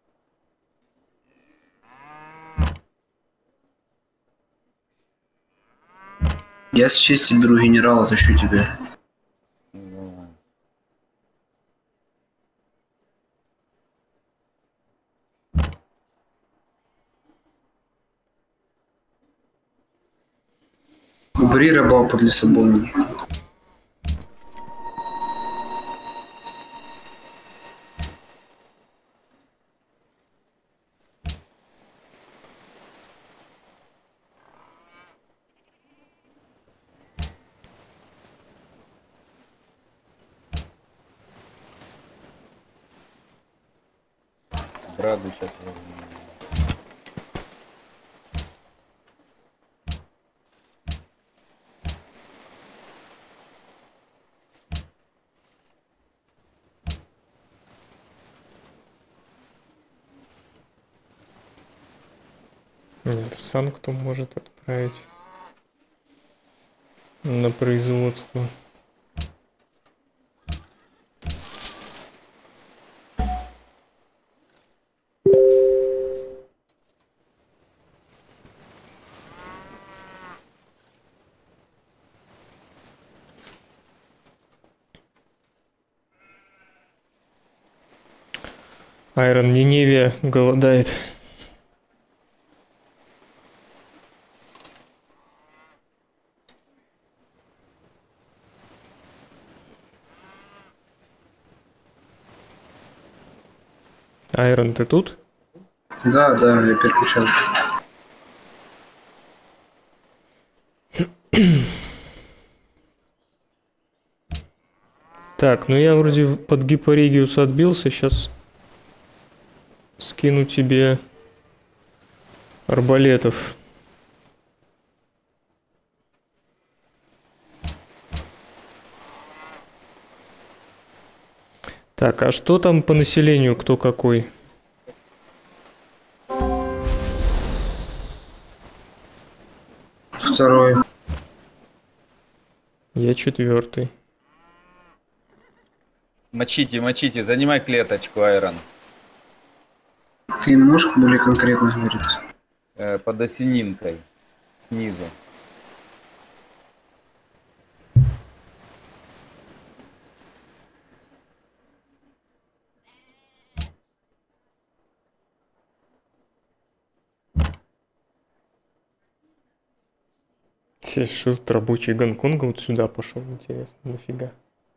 B: Я с честью беру генерала, тащу тебя.
D: Давай.
B: Убери раба под Лиссабоном.
D: Брагу сейчас возьму.
C: Нет, в Санктум может отправить на производство. Айрон Ниневия голодает. Айрон, ты тут?
B: Да, да, я переключал.
C: Так, ну я вроде под Гипорегиус отбился, сейчас скину тебе арбалетов. Так, а что там по населению, кто какой?
B: Второй.
C: Я четвертый.
D: Мочите, мочите, занимай клеточку, Айрон.
B: Ты можешь более конкретно говорить?
D: Э, под осенинкой. Снизу.
C: Шут рабочий Гонконга вот сюда пошел, интересно, нафига?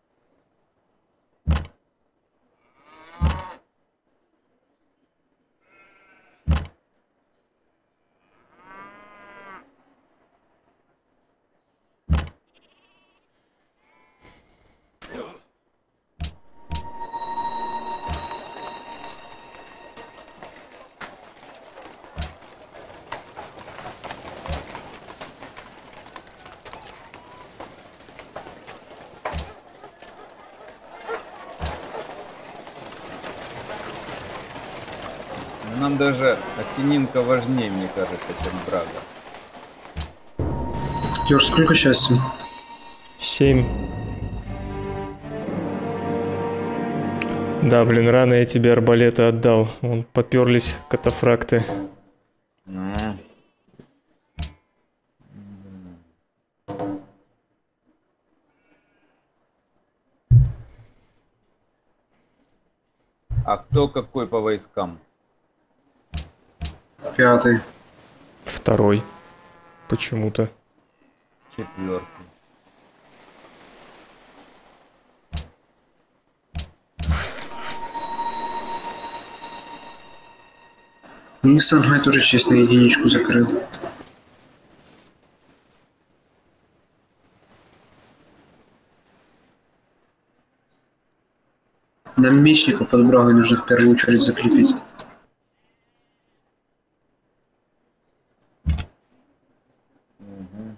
D: Нам даже осенинка важнее, мне кажется, чем Драга.
B: Ёж, сколько счастья?
C: Семь. Да, блин, рано я тебе арбалеты отдал. Вон поперлись катафракты.
D: Ну. А кто какой по войскам?
B: Пятый.
C: Второй. Почему-то.
D: Четвертый.
B: Ну, Сангай тоже честно единичку закрыл. Нам мечника под Брагой нужно в первую очередь закрепить.
D: Угу.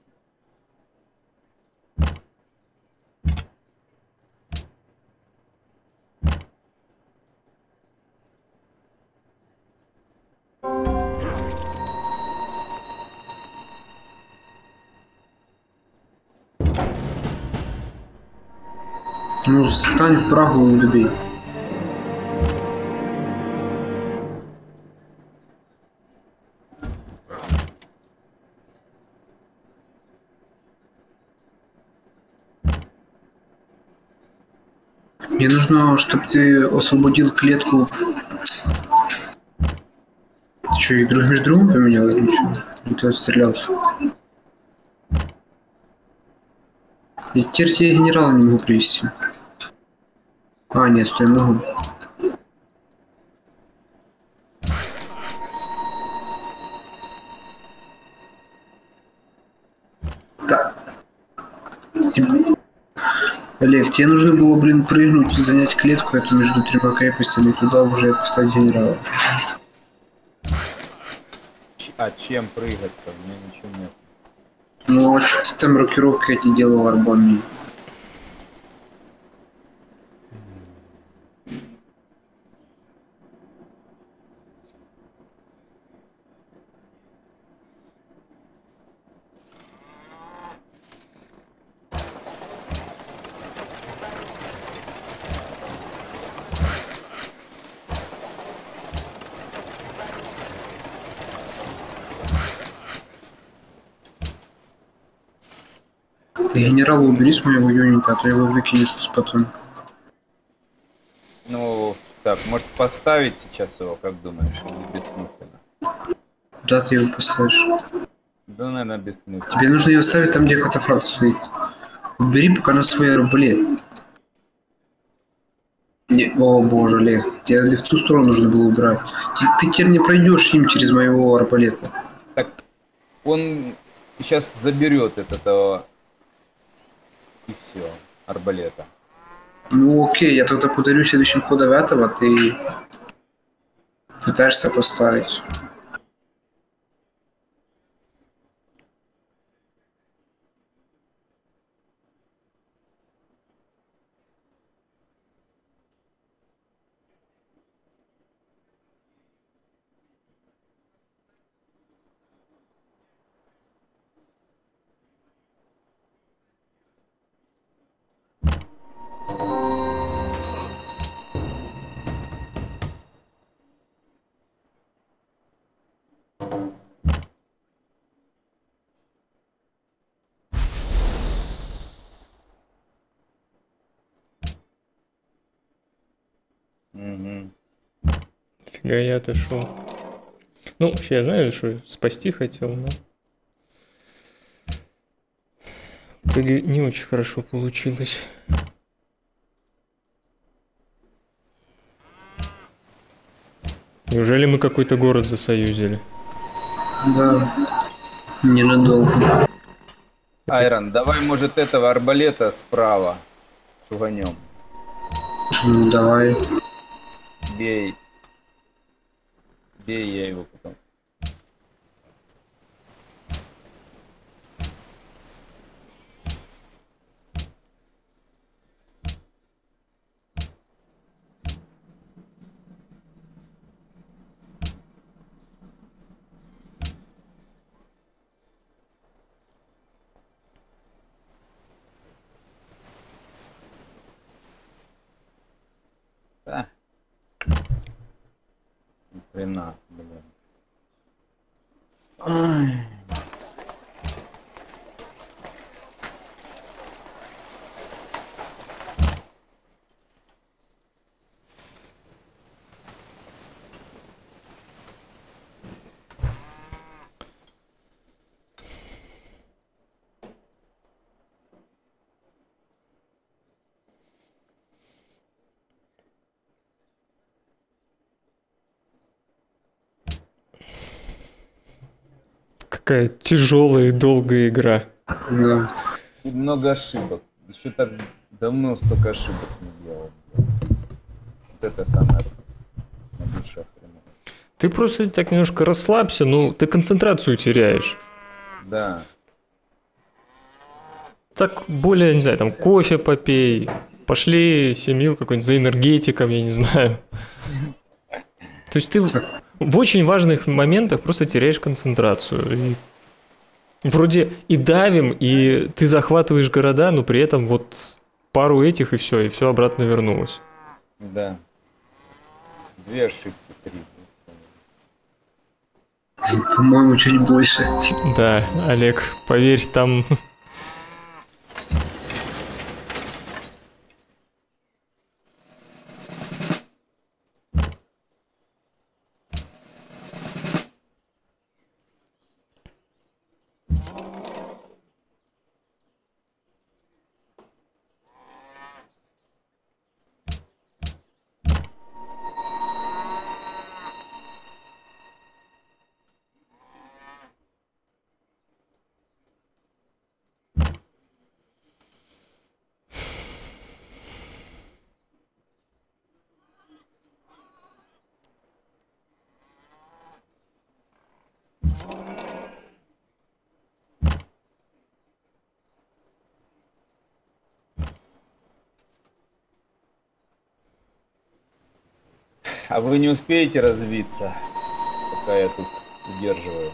B: Ну, стань в Прагу и добей. Мне нужно, чтобы ты освободил клетку. Ты что, их друг между другом поменял или что? Или ты отстрелялся? Я теперь тебе генерала не могу привести. А, нет, стой, могу. Да. Олег, тебе нужно было, блин, прыгнуть и занять клетку эту между тремя крепостями и туда уже поставить генерала.
D: А чем прыгать-то? У меня ничего нет.
B: Ну, а что ты там рокировки эти делал арбами? Ты генерала убери с моего юнита, а то его выкинет потом.
D: Ну, так, может поставить сейчас его, как думаешь, или бессмысленно?
B: Куда ты его поставишь?
D: Да, наверное, бессмысленно.
B: Тебе нужно его ставить там, где катафракт стоит. Убери пока на свой арбалет. Не, о боже, Олег, тебе в ту сторону нужно было убирать. Ты, ты теперь не пройдешь им через моего арбалета.
D: Так, он сейчас заберет от этого и все, арбалета.
B: Ну окей, я тогда подарю следующим ходом этого, ты пытаешься поставить.
D: Угу.
C: Фига я отошел. Ну, вообще я знаю, что спасти хотел, но... итоге не очень хорошо получилось. Неужели мы какой-то город засоюзили?
B: Да, ненадолго.
D: Айрон, давай, может, этого арбалета справа шуганем.
B: Ну, давай.
D: Бей. Бей я его потом. Да. Ни хрена, блин. Ай.
C: Какая тяжелая и долгая игра.
B: Да.
D: И много ошибок. Еще так давно столько ошибок не делал. Вот это самое на душе хреново.
C: Ты просто так немножко расслабься, ну ты концентрацию теряешь.
D: Да.
C: Так более, не знаю, там кофе попей, пошли семью какой-нибудь за энергетиком, я не знаю. То есть ты в, в очень важных моментах просто теряешь концентрацию. И вроде и давим, и ты захватываешь города, но при этом вот пару этих и все, и все обратно вернулось.
D: Да. Две ошибки, три.
B: По-моему, чуть больше.
C: Да, Олег, поверь, там...
D: А вы не успеете развиться, пока я тут удерживаю?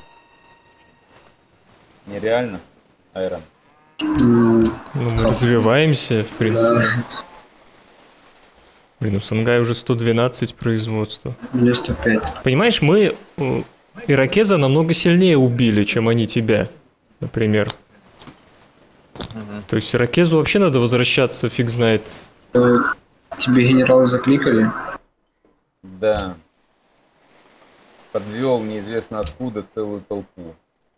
D: Нереально, Айрон?
B: Ну,
C: Ну, мы развиваемся, в принципе.
B: да,
C: Блин, у Сангая уже сто двенадцать производства.
B: девяносто пять.
C: Понимаешь, мы э, Иракеза намного сильнее убили, чем они тебя, например.
D: Угу.
C: То есть Иракезу вообще надо возвращаться, фиг знает.
B: Э, Тебе генералы закликали?
D: Да. Подвел неизвестно откуда целую толпу.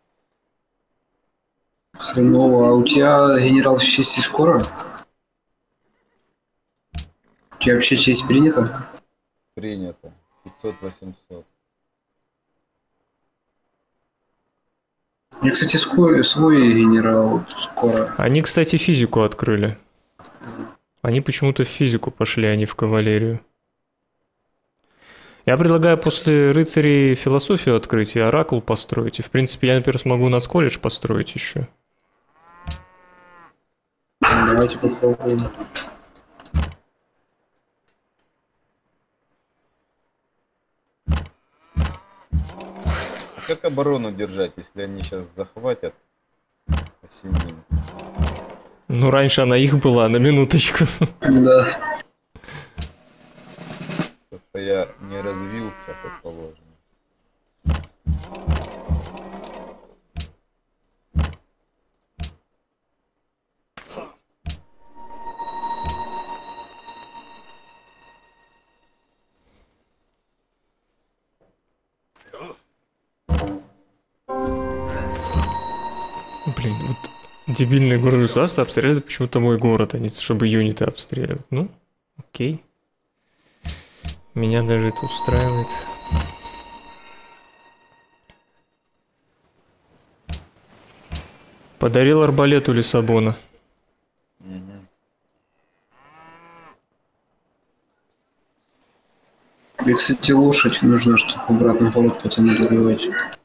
B: Хреново. А у тебя генерал в чести скоро? У тебя вообще честь принята?
D: Принято. пятьсот-восемьсот.
B: У меня, кстати, свой, свой генерал скоро.
C: Они, кстати, физику открыли. Они почему-то в физику пошли, а не в кавалерию. Я предлагаю после рыцарей философию открыть и оракул построить. И, в принципе, я, например, смогу нацколледж построить еще.
B: Давайте попробуем.
D: Как оборону держать, если они сейчас захватят осенним?
C: Ну, раньше она их была, на минуточку.
B: Да.
D: Просто я не развился, как положено.
C: Блин, вот дебильные города-государства обстреливают почему-то мой город, а не чтобы юниты обстреливать. Ну, окей. Меня даже это устраивает. Подарил арбалет у Лиссабона.
D: Мгм.
B: Тебе, кстати, лошадь нужна, чтобы обратно в город потом добивать.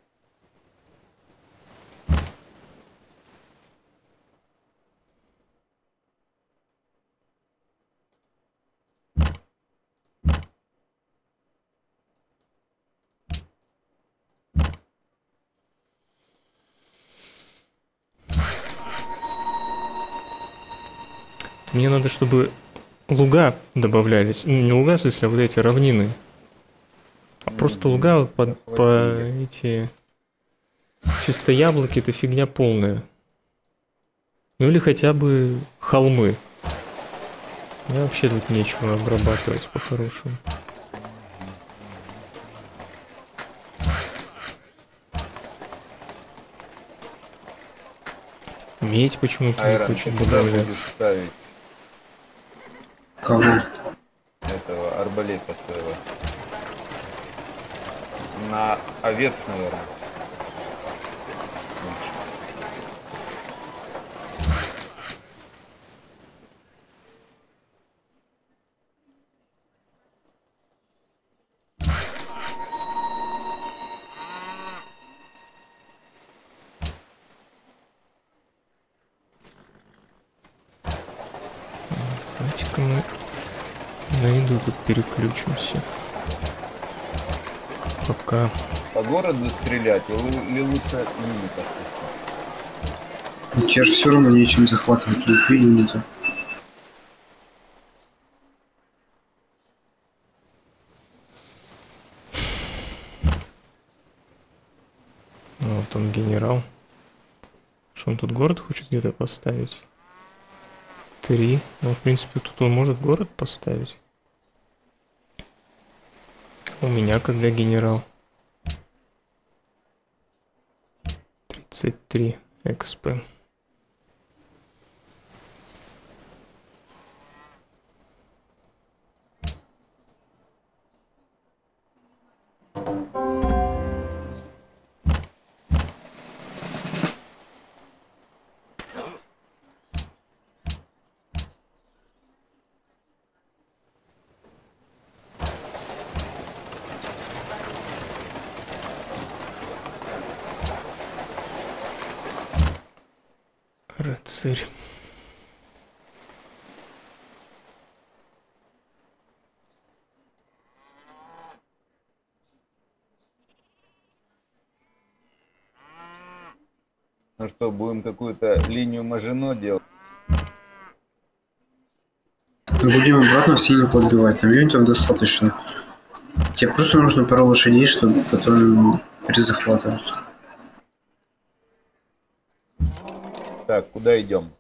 C: Мне надо, чтобы луга добавлялись. Ну, не луга, в смысле, а вот эти равнины. А просто луга по, по эти... Чисто яблоки — это фигня полная. Ну или хотя бы холмы. Мне вообще тут нечего обрабатывать по-хорошему. Медь почему-то не
D: Айрон, ты
C: хочет
D: куда будешь
C: добавляться.
D: ставить
B: Кого?
D: этого арбалета своего? На овец, наверное.
C: Давайте-ка мы на еду тут переключимся. Пока.
D: По городу стрелять или, или лучше юнитов?
B: У тебя же все равно нечем захватывать лук, юниты.
C: Ну, вот он генерал. Что он тут город хочет где-то поставить? Три. Ну, в принципе, тут он может город поставить. У меня когда генерал? тридцать три экспэ. Рыцарь.
D: Ну что, будем какую-то линию Мажино делать?
B: Мы будем обратно в синюю подбивать, там юнитов достаточно. Тебе просто нужно пару лошадей, чтобы потом перезахватывать.
D: Так, куда идем?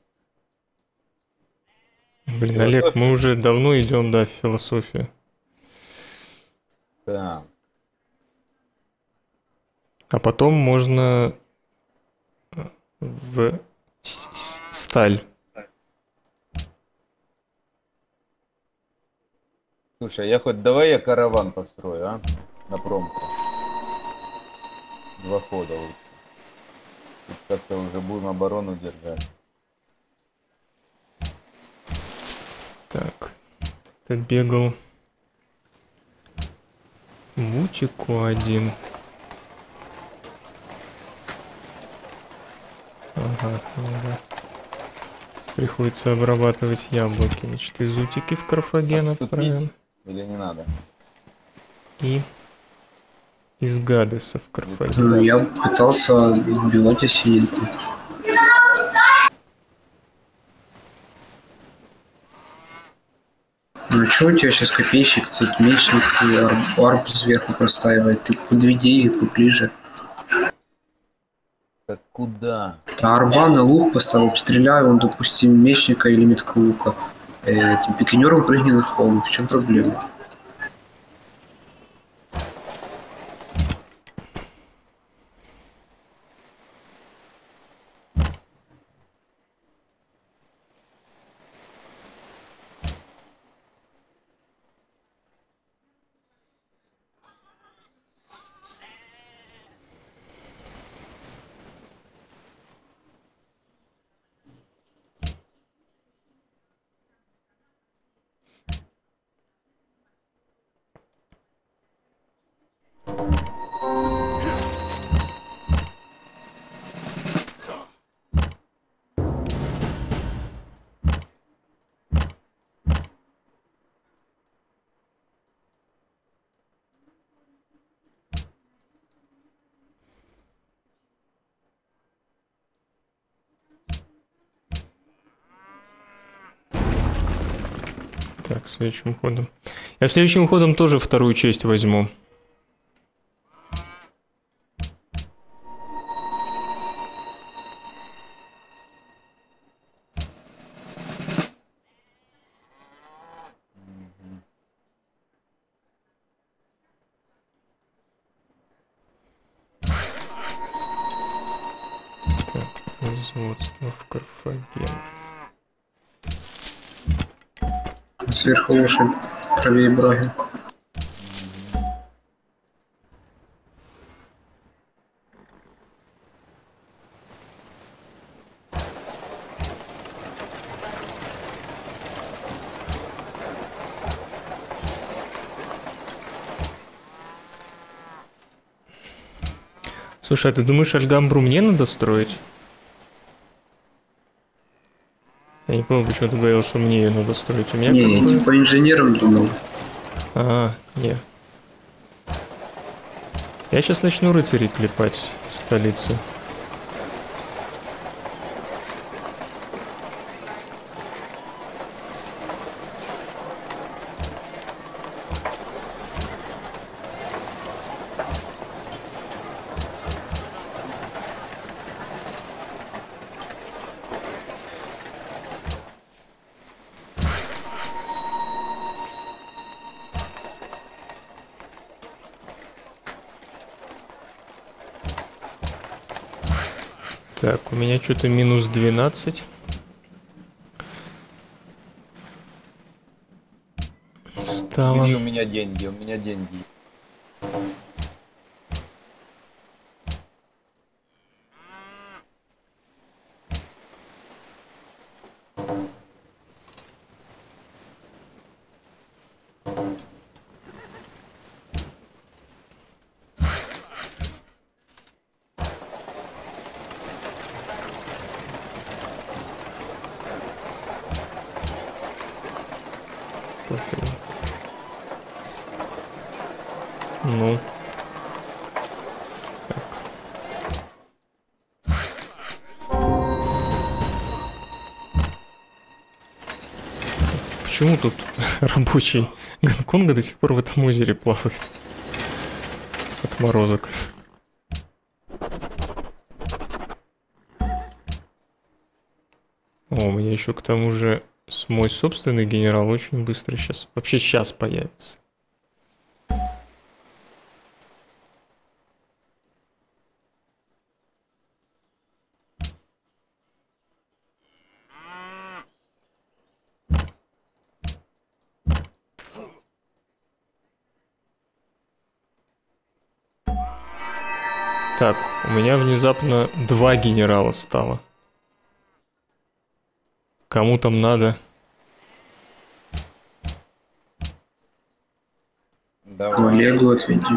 C: Блин, Олег,
D: Философия.
C: мы уже давно идем, да, в философию.
D: Так,
C: А потом можно в с- с- сталь.
D: слушай, я хоть давай я караван построю, а? На промку. Два хода лучше. Тут как-то уже будем оборону держать.
C: Так, ты бегал в Утику один. Ага, ага. Приходится обрабатывать яблоки. Значит, из Утики в Карфаген
D: Отступить?
C: отправим.
D: Или не надо?
C: И из Гадеса в Карфаген.
B: Ну, я пытался убивать осинку. Ну что у тебя сейчас копейщик, тут мечник и арб, арб сверху простаивает. Ты подведи их поближе.
D: Так куда?
B: А арба на лук поставил, обстреляю, он, допустим, мечника или метка лука. Э, этим пикинером прыгни на холм. В чем проблема?
C: Так, следующим ходом. Я следующим ходом тоже вторую часть возьму. Производство в Карфаген.
B: Сверху лошадь, правее Браги.
C: Слушай, а ты думаешь, Альгамбру мне надо строить? Я не помню, почему ты говорил, что мне ее надо строить. У меня
B: Не, я
C: какое?
B: не по инженерам думал.
C: А, не. Я сейчас начну рыцарей клепать в столице. Так, у меня что-то минус двенадцать. Стало.
D: Бери у меня деньги, у меня деньги.
C: Ну. Почему тут рабочий Гонконга до сих пор в этом озере плавает? Отморозок. О, у меня еще к тому же мой собственный генерал очень быстро сейчас, вообще сейчас появится. Так, у меня внезапно два генерала стало. Кому там надо?
D: Давай.
B: Олегу отведи.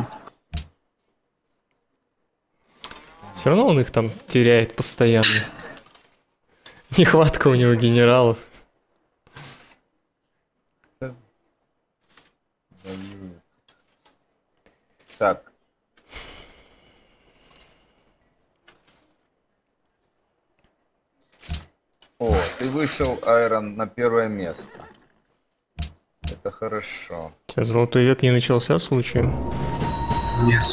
C: Все равно он их там теряет постоянно. Нехватка у него генералов.
D: Так. О, ты вышел, Айрон, на первое место. Это хорошо.
C: У тебя золотой век не начался случаем?
B: Нет.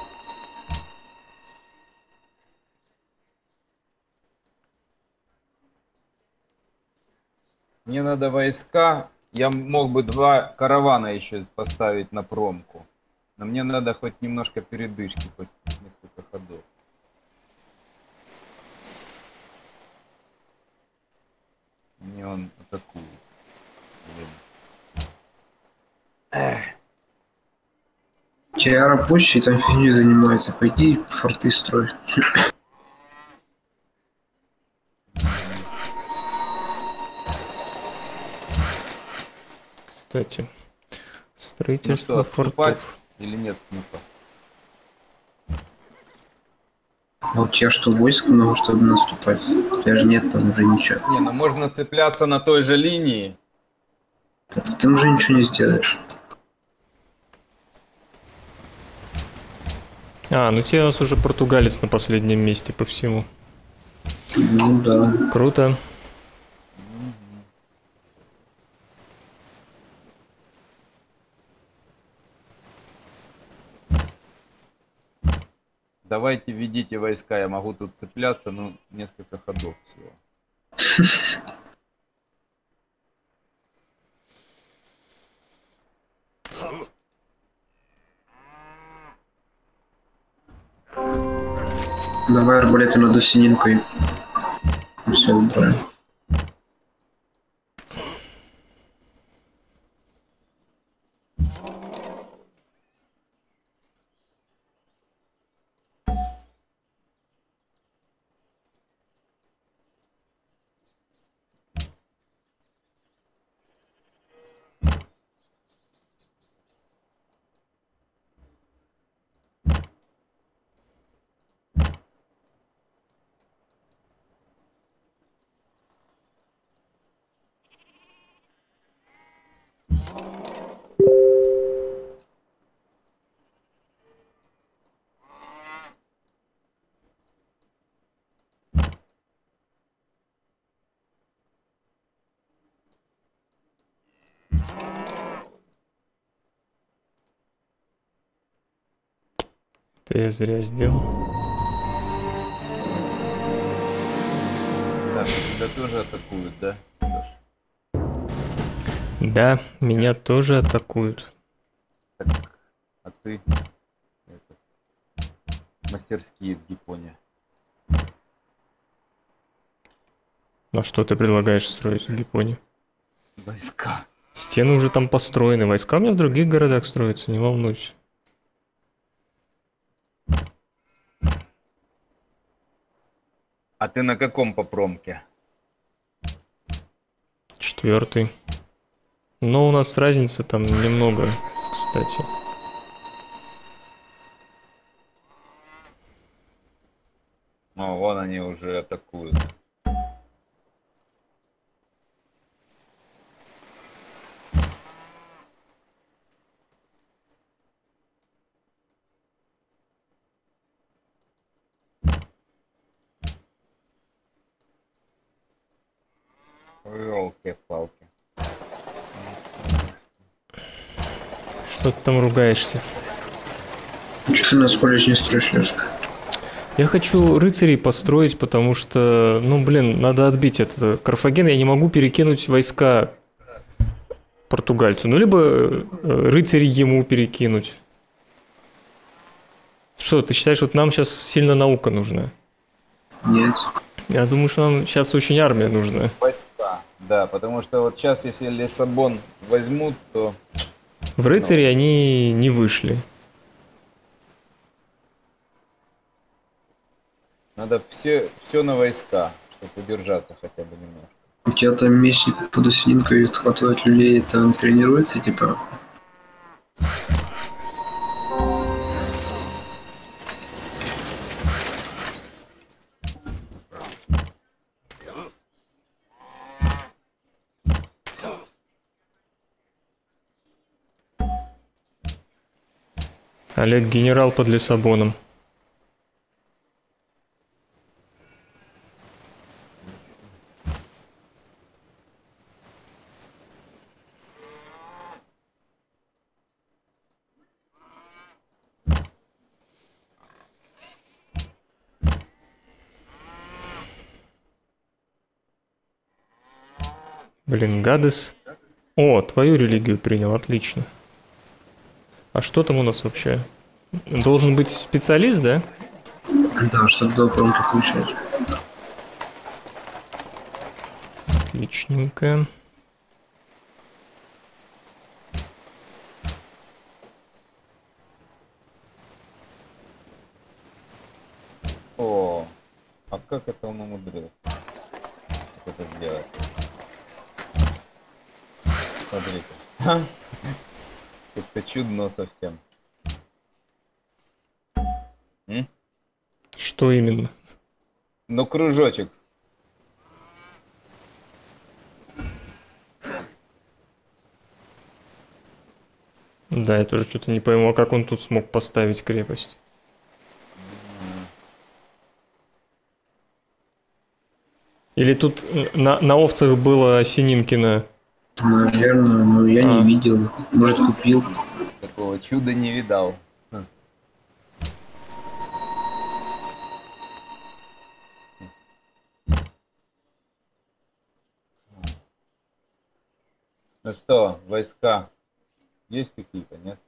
D: Мне надо войска. Я мог бы два каравана еще поставить на промку. Но мне надо хоть немножко передышки, хоть несколько ходов. Мне он атакует. Эх.
B: Те рабочие там фигней занимаются. Пойди форты строй.
C: Кстати,
D: Ну
C: строительство
D: что, отступать
C: фортов.
D: или нет смысла?
B: А у тебя что, войск много, чтобы наступать? У тебя же нет там уже ничего.
D: Не, ну можно цепляться на той же линии.
B: Да ты там уже ничего не сделаешь.
C: А, ну тебе у нас уже португалец на последнем месте по всему.
B: Ну да.
C: Круто.
D: Давайте ведите войска, я могу тут цепляться, но несколько ходов всего.
B: Давай арбалеты над осенинкой. Все убрали.
C: Это я зря сделал.
D: Так, тебя тоже атакуют, да? Саш?
C: Да, меня тоже атакуют.
D: Так, а ты это, мастерские в Гипоне.
C: А что ты предлагаешь строить в Гипоне?
D: Войска.
C: Стены уже там построены. Войска у меня в других городах строятся, не волнуйся.
D: А ты на каком попромке?
C: Четвертый. Но у нас разница там немного, кстати.
D: О, вон они уже атакуют. Ёлки-палки.
C: Что ты там ругаешься?
B: Что ты нас колледж не строишь, Лёшка?
C: Я хочу рыцарей построить, потому что, ну блин, надо отбить этот Карфаген. Я не могу перекинуть войска португальцу. Ну либо э, рыцарей ему перекинуть. Что, ты считаешь, вот нам сейчас сильно наука нужна?
B: Нет.
C: Я думаю, что нам сейчас очень армия нужна.
D: Войска. Да, потому что вот сейчас, если Лиссабон возьмут, то...
C: В рыцари ну. они не вышли.
D: Надо все, все на войска, чтобы удержаться хотя бы немножко.
B: У тебя там мечник под осенинкой отхватывает люлей, там тренируется, типа?
C: Олег генерал под Лиссабоном. Блин, Гадес. О, твою религию принял, отлично. А что там у нас вообще? Должен быть специалист, да?
B: Да, чтобы до промки включать.
C: Отличненько.
D: О, а как это он умудрился? Как это сделать? Смотрите. Это чудно совсем. М?
C: Что именно?
D: Ну, кружочек.
C: Да, я тоже что-то не пойму, а как он тут смог поставить крепость. Или тут на, на овцах было Сининкино?
B: Наверное, но я
C: а.
B: не видел. Может, купил.
D: Такого чуда не видал. Ну что, войска есть какие-то, нет?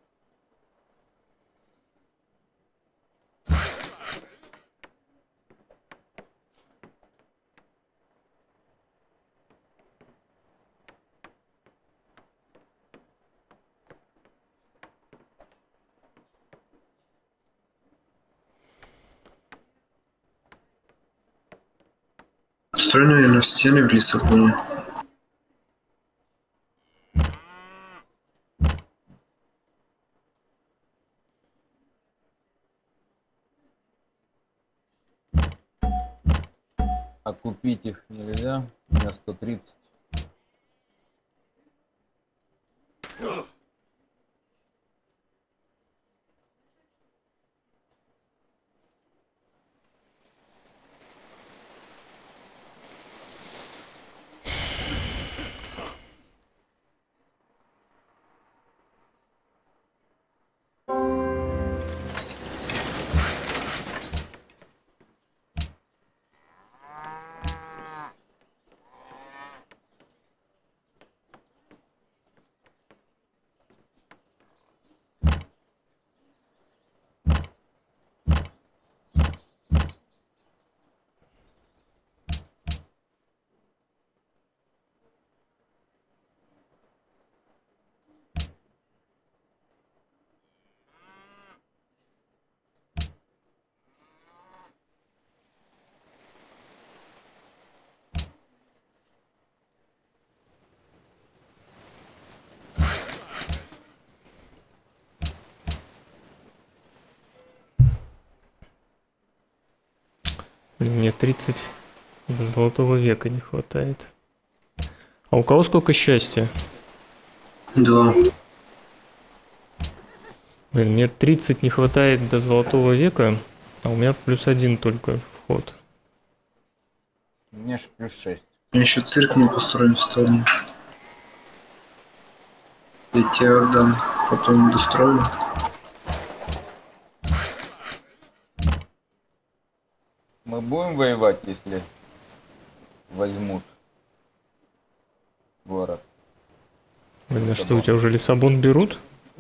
B: Строй, наверное, стены в Лиссабоне.
D: А купить их нельзя? На сто тридцать.
C: Мне тридцать до золотого века не хватает. А у кого сколько счастья?
B: Два.
C: Блин, мне тридцать не хватает до золотого века, а у меня плюс один только вход.
D: Мне ж плюс шесть.
B: Я еще цирк не построен в сторону. Я тебе отдам, потом дострою.
D: Мы будем воевать, если возьмут город?
C: Блин, а что, у тебя уже Лиссабон берут?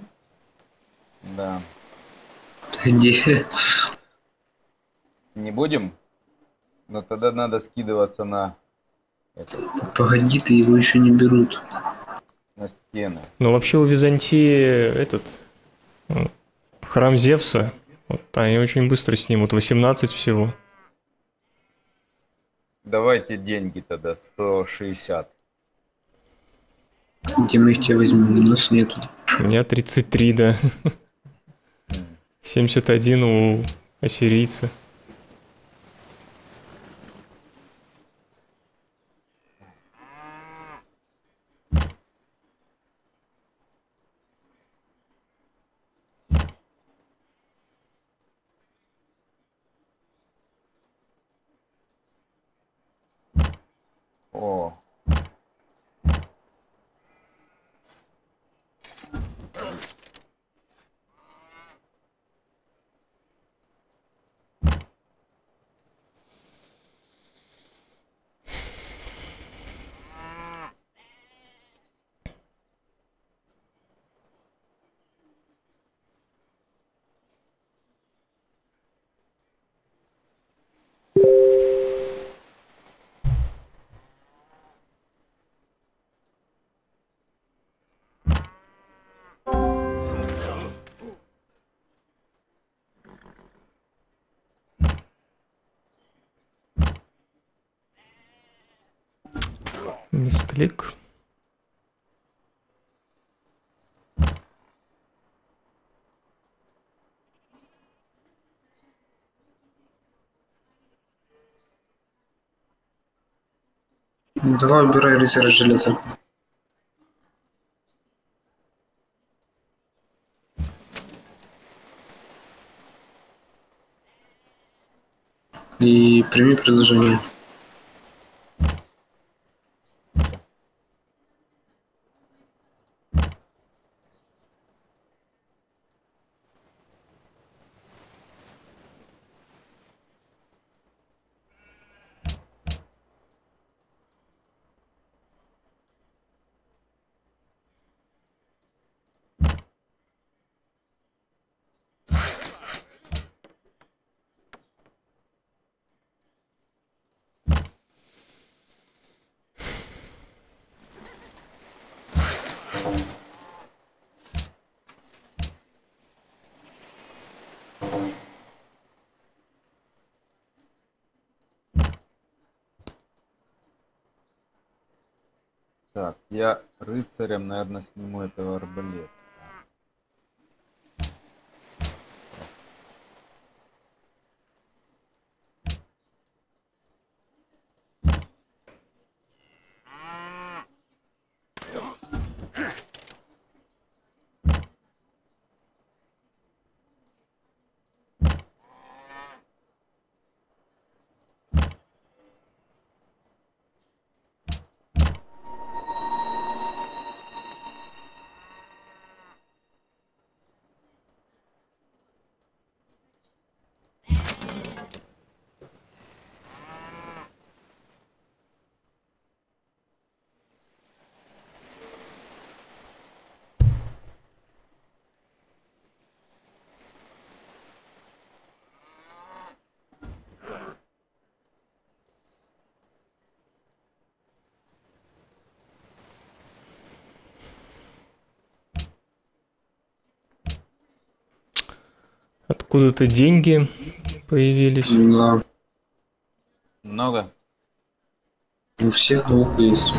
D: Да.
B: Где?
D: Не будем? Но тогда надо скидываться на это,
B: Погоди, ты его еще не берут.
D: на стены.
C: Но вообще у Византии этот э, храм Зевса, вот, они очень быстро снимут, восемнадцать всего.
D: Давайте деньги тогда, сто шестьдесят.
B: Где мы их тебе возьмем? У нас нету.
C: У меня тридцать три, да. семьдесят один у ассирийца.
D: О,
C: Мисклик.
B: Давай убирай резерв железа. И прими предложение.
D: Так, я рыцарем, наверное, сниму этого арбалета.
C: Откуда-то деньги появились.
B: Да,
D: Много?
B: у всех долг есть.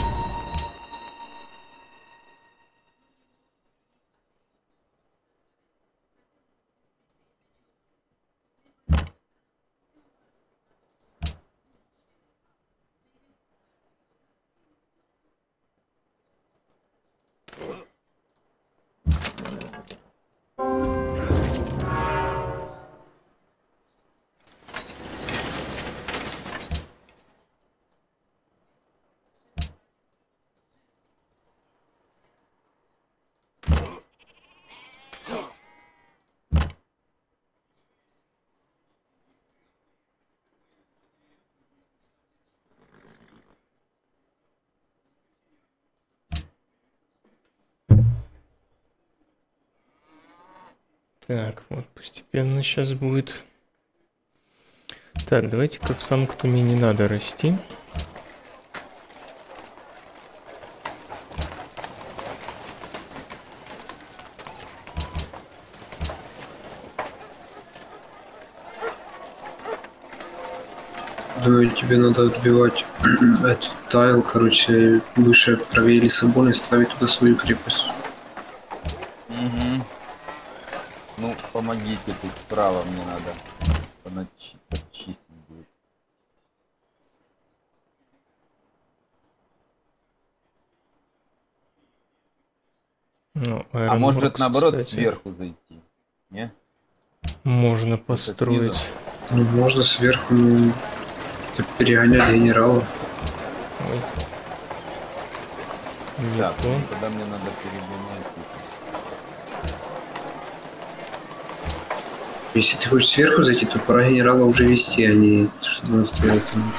C: Так, вот постепенно сейчас будет. Так, давайте-ка в Санктуме не надо расти.
B: Думаю, тебе надо отбивать этот тайл, короче, выше, правее Лиссабона и ставить туда свою крепость.
D: Угу. Ну, помогите, тут справа мне надо поначи- подчистить будет.
C: Ну,
D: А
C: Аэронборг,
D: может наоборот
C: кстати,
D: сверху зайти? Не?
C: можно построить.
B: Ну, можно сверху ну, так перегонять генерала.
C: Ой. Не
D: Так,
C: то.
D: ну, тогда мне надо перегонять.
B: Если ты хочешь сверху зайти, то пора генерала уже вести, а не чтобы он стоял там.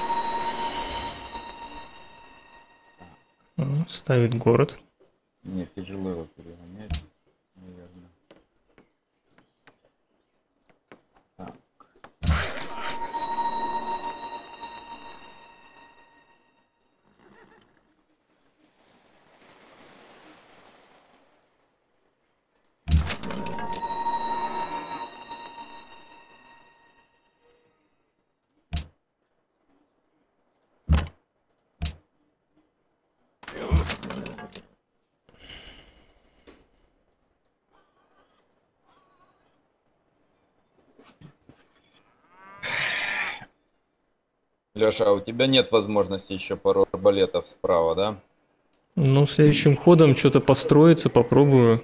C: Ну, ставит город.
D: Не, тяжело его перегонять, наверное. Так. Лёша, а у тебя нет возможности еще пару арбалетов справа, да?
C: Ну, следующим ходом что-то построиться, попробую.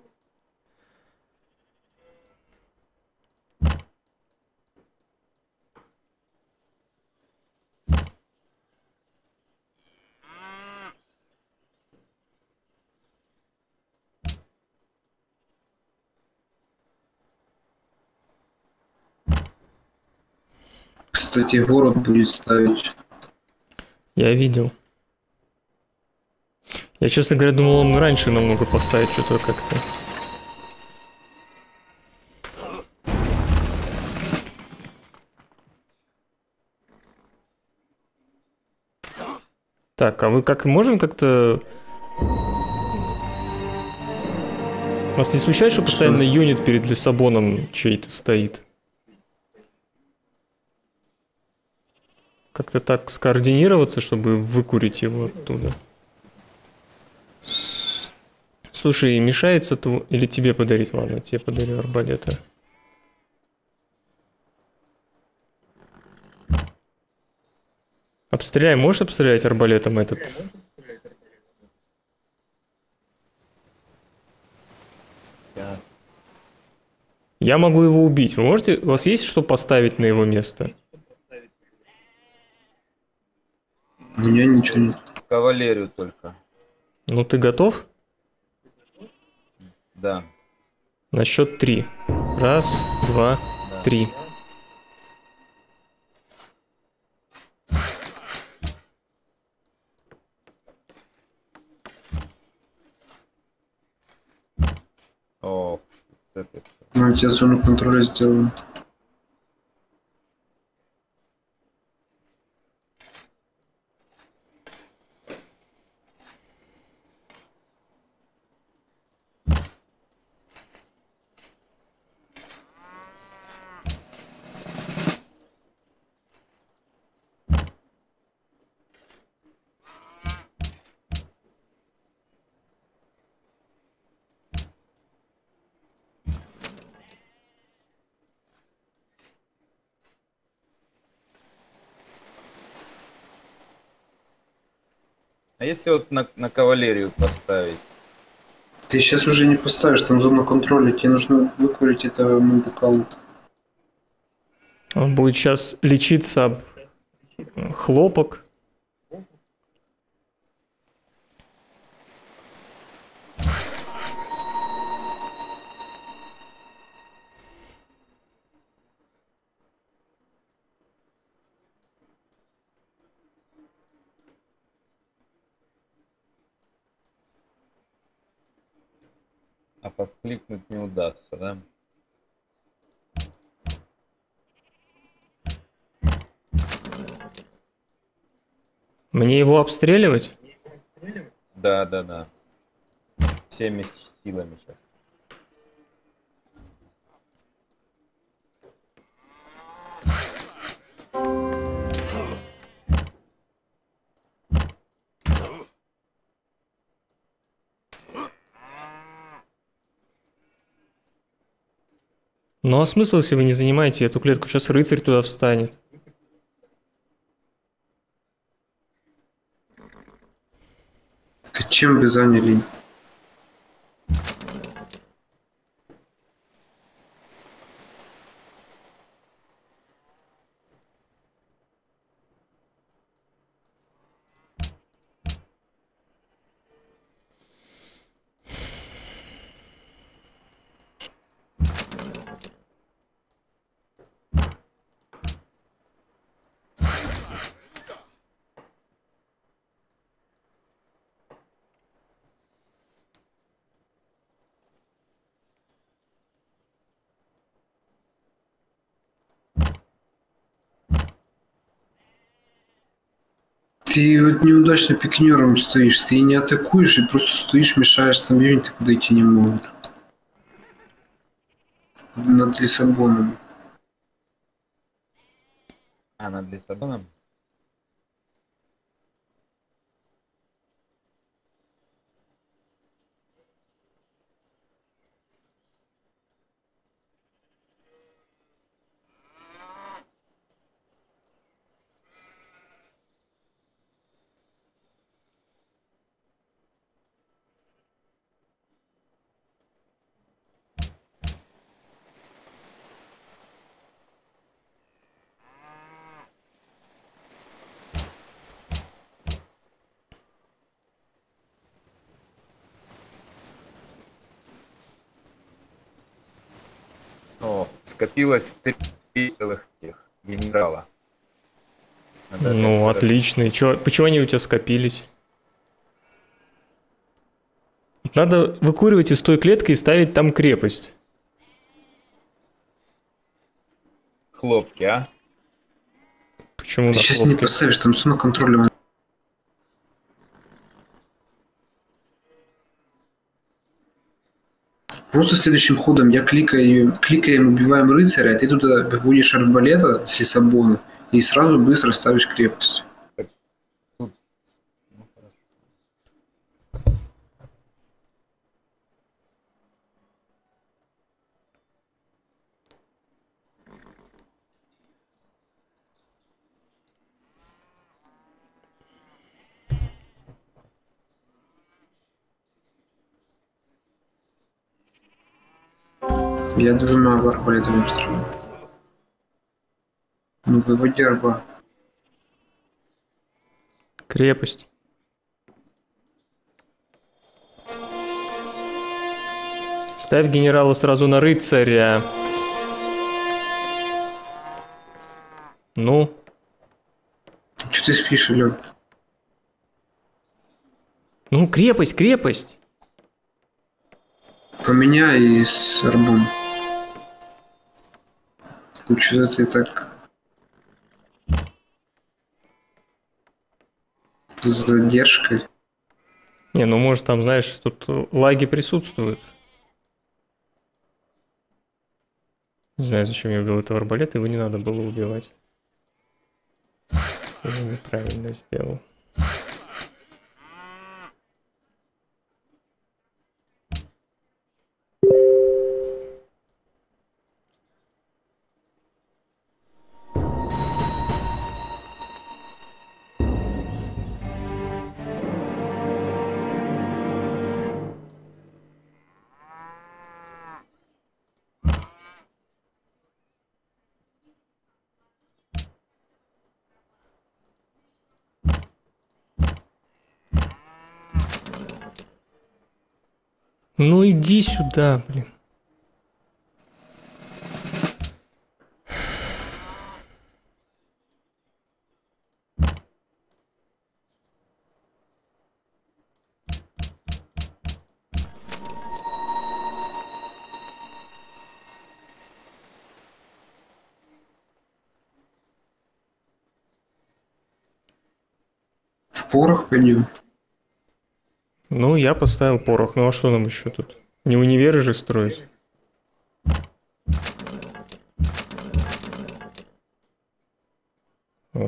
B: Кстати, город будет ставить.
C: Я видел. Я, честно говоря, думал, он раньше намного поставит что-то как-то. Так, а вы как можем как-то... Вас не смущает, что постоянно юнит перед Лиссабоном чей-то стоит? Как-то так скоординироваться, чтобы выкурить его оттуда. Слушай, мешается тв... или тебе подарить? Ладно, тебе подарю арбалета. Обстреляй, можешь обстрелять арбалетом этот?
D: Я-
C: Я могу его убить. Вы можете? У вас есть что поставить на его место?
B: У меня ничего нет.
D: Кавалерию только.
C: Ну ты готов?
D: Да.
C: На счет три. Раз, два,
D: Да.
C: три.
D: О, с этой стороны.
B: Ну, у тебя зону контроля сделана.
D: А если вот на, на кавалерию поставить?
B: Ты сейчас уже не поставишь, там зона контроля, тебе нужно выкурить этого мандакалу.
C: Он будет сейчас лечиться об хлопок.
D: А воскликнуть не удастся, да?
C: Мне его обстреливать?
D: Да, да, да. Всеми силами сейчас.
C: Ну а смысл, если вы не занимаете эту клетку? Сейчас рыцарь туда встанет.
B: Так чем вы заняли? Ты вот неудачно пикнером стоишь, ты не атакуешь и просто стоишь, мешаешь, там юниты подойти не могут. Над Лиссабоном.
D: А, над Лиссабоном? О, скопилось три целых тех генерала. Надо
C: Ну,
D: опять
C: отлично. И чё, почему они у тебя скопились? Надо выкуривать из той клетки и ставить там крепость.
D: хлопки, а?
C: Почему
B: Ты
C: на
B: сейчас не
C: хлопке?
B: поставишь, там зона контроля. Просто следующим ходом я кликаю, кликаем, убиваем рыцаря, а ты туда будешь арбалета с Лиссабона и сразу быстро ставишь крепость.
D: Ну, хорошо.
B: Я двумя арбалетами стреляю. Ну выводи арба.
C: Крепость. Ставь генерала сразу на рыцаря. Ну?
B: Че ты спишь, Лёг?
C: Ну, крепость, крепость.
B: Поменяй с арбом. Ну что ты так... С задержкой.
C: Не, ну может там, знаешь, тут лаги присутствуют. Не знаю, зачем я убил этого арбалета, его не надо было убивать. Я неправильно сделал. Ну иди сюда, блин.
B: В порох пойдем.
C: Ну, я поставил порох. Ну а что нам еще тут? Не универы же строить? О.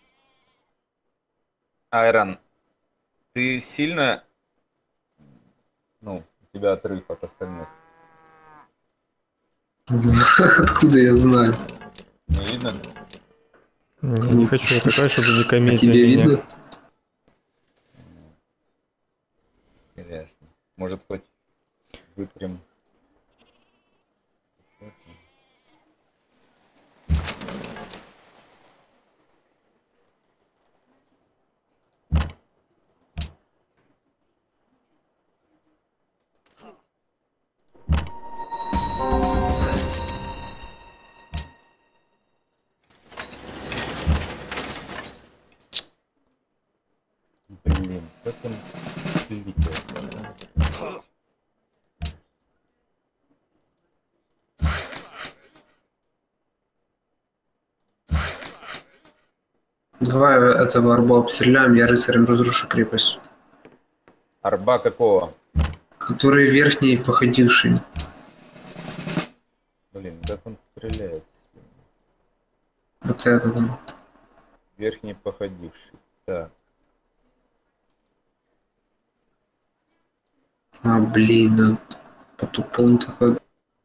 D: Айрон, ты сильно... Ну, у тебя отрыв от остальных.
B: Откуда я знаю?
D: Не видно?
C: Не, не хочу, я такая, чтобы не
B: А
C: комедия.
B: тебе
C: меня.
B: видно?
D: Интересно. Может, хоть выпрям... Блин, как он летит?
B: Давай этого арба обстреляем, я рыцарем разрушу крепость.
D: Арба какого?
B: Который верхний походивший.
D: Блин, как он стреляет?
B: Вот этого.
D: Верхний походивший. Так.
B: А, блин, он по-тупому такой.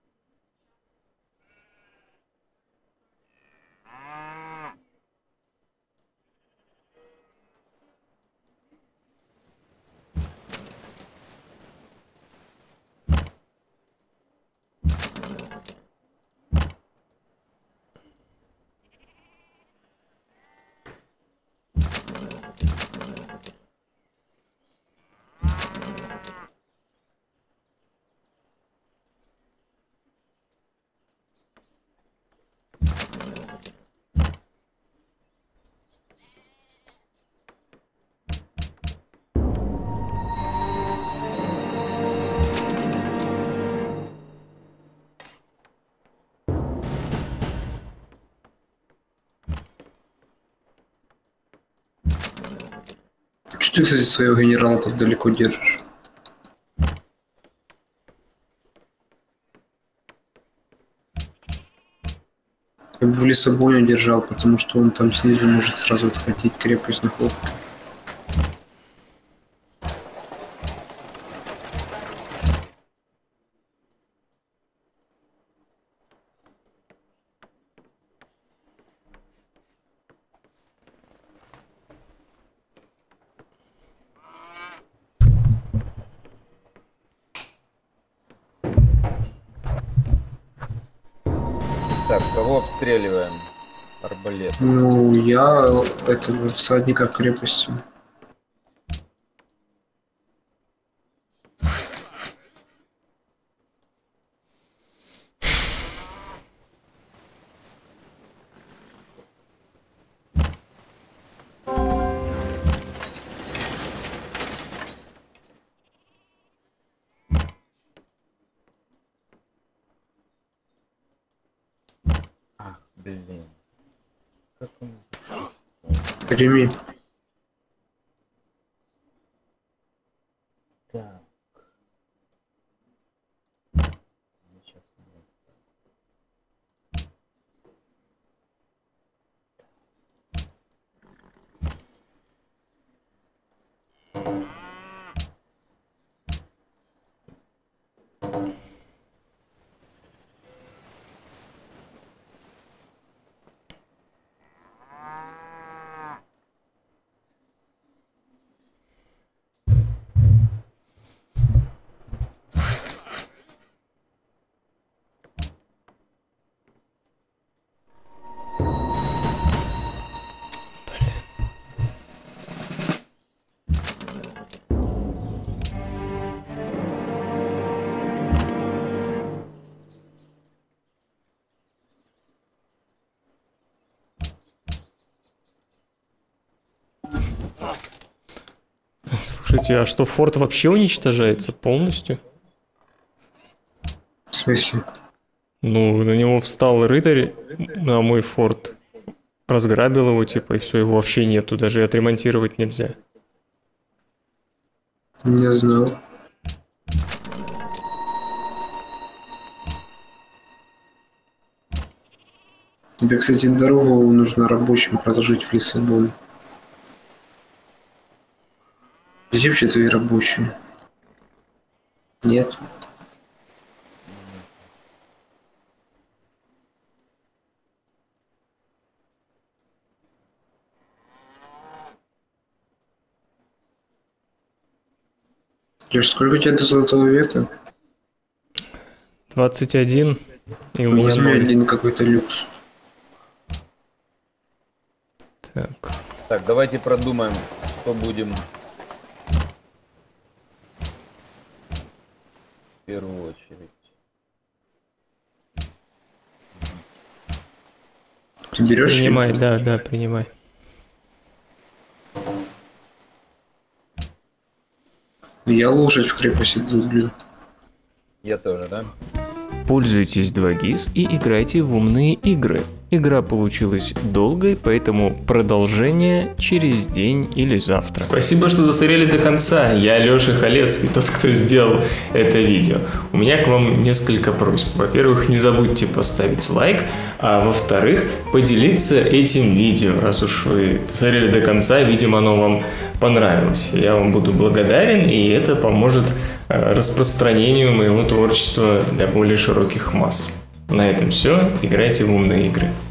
B: Что ты, кстати, своего генерала так далеко держишь? Я бы в Лиссабоне держал, потому что он там снизу может сразу отхватить крепость на хлопке.
D: Так, кого обстреливаем? Арбалет.
B: Ну, я этого всадника крепости.
D: Ах, блин. Как он...
B: Прими.
D: Так. Сейчас.
C: Слушайте, а что, форт вообще уничтожается полностью?
B: В смысле?
C: Ну, на него встал рыцарь, на мой форт, разграбил его, типа, и все, его вообще нету, даже и отремонтировать нельзя.
B: Не знал. Тебе, кстати, дорогу нужно рабочим проложить в Лиссабон. Где вообще твои рабочие? Нет. Леш, сколько у тебя до золотого века?
C: двадцать один, и у меня
B: Возьми
C: ноль.
B: один какой-то люкс.
C: Так.
D: Так, давайте продумаем, что будем в первую очередь.
B: Ты берешь?
C: Принимай, да, да, принимай.
B: Я лошадь в крепости долблю.
D: Я тоже, да?
A: Пользуйтесь два гис и играйте в умные игры. Игра получилась долгой, поэтому продолжение через день или завтра. Спасибо, что досмотрели до конца. Я Леша Халецкий, тот, кто сделал это видео. У меня к вам несколько просьб. Во-первых, не забудьте поставить лайк, а во-вторых, поделиться этим видео. Раз уж вы досмотрели до конца, видимо, оно вам понравилось. Я вам буду благодарен, и это поможет распространению моего творчества для более широких масс. На этом все. Играйте в умные игры.